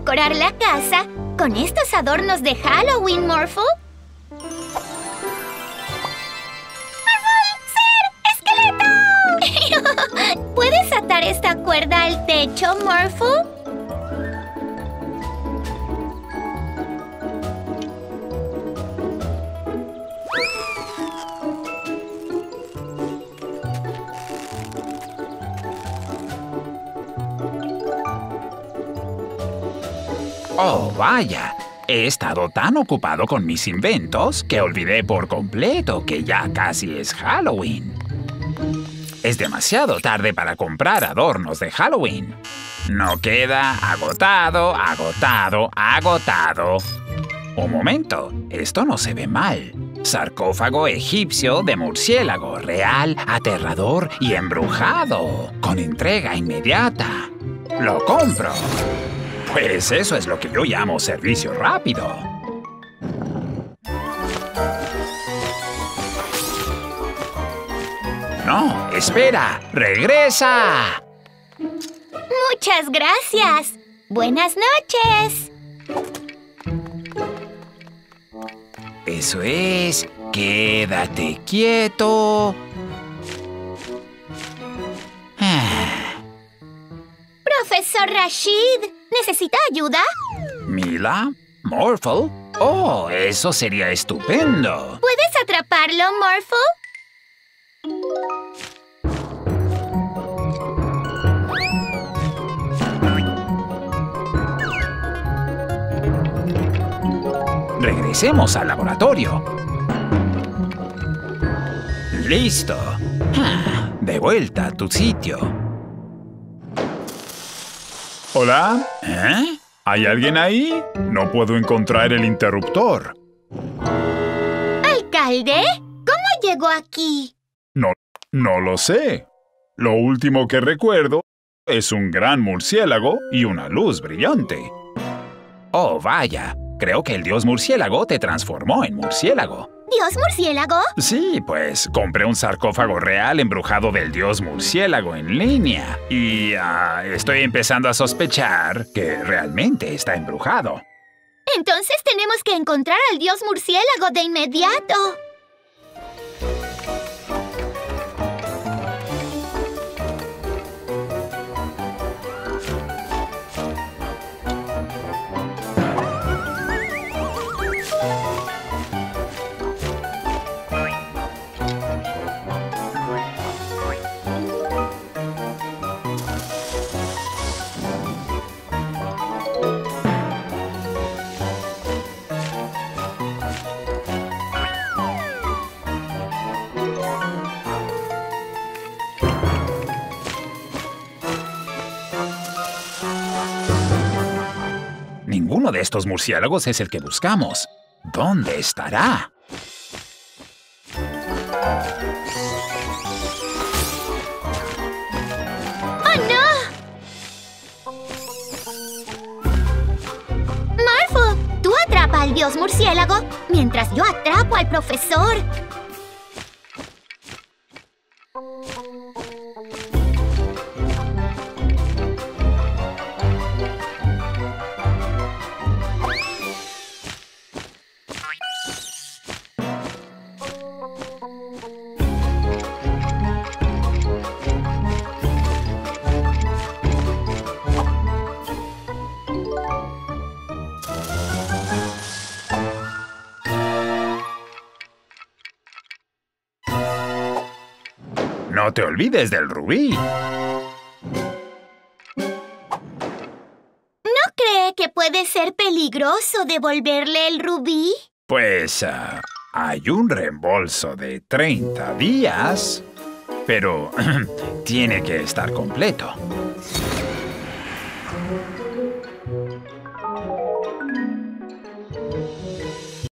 decorar la casa con estos adornos de Halloween, Morphle? ¿Puedes atar esta cuerda al techo, Morphle? Oh, vaya. He estado tan ocupado con mis inventos que olvidé por completo que ya casi es Halloween. Es demasiado tarde para comprar adornos de Halloween. No queda, agotado, agotado, agotado. Un momento, esto no se ve mal. Sarcófago egipcio de murciélago, real, aterrador y embrujado, con entrega inmediata. ¡Lo compro! Pues eso es lo que yo llamo servicio rápido. No, espera, regresa. Muchas gracias. Buenas noches. Eso es, quédate quieto. Profesor Rashid, ¿necesita ayuda? ¿Mila? ¿Morphle? Oh, eso sería estupendo. ¿Puedes atraparlo, Morphle? Regresemos al laboratorio. Listo. De vuelta a tu sitio. ¿Hola? ¿Eh? ¿Hay alguien ahí? No puedo encontrar el interruptor. ¿Alcalde? ¿Cómo llegó aquí? No lo sé. Lo último que recuerdo es un gran murciélago y una luz brillante. Oh, vaya. Creo que el dios murciélago te transformó en murciélago. ¿Dios murciélago? Sí, pues compré un sarcófago real embrujado del dios murciélago en línea. Y estoy empezando a sospechar que realmente está embrujado. Entonces tenemos que encontrar al dios murciélago de inmediato. Ninguno de estos murciélagos es el que buscamos. ¿Dónde estará? ¡Oh, no! Morphle, tú atrapa al dios murciélago mientras yo atrapo al profesor. No te olvides del rubí. ¿No cree que puede ser peligroso devolverle el rubí? Pues hay un reembolso de 30 días, pero tiene que estar completo.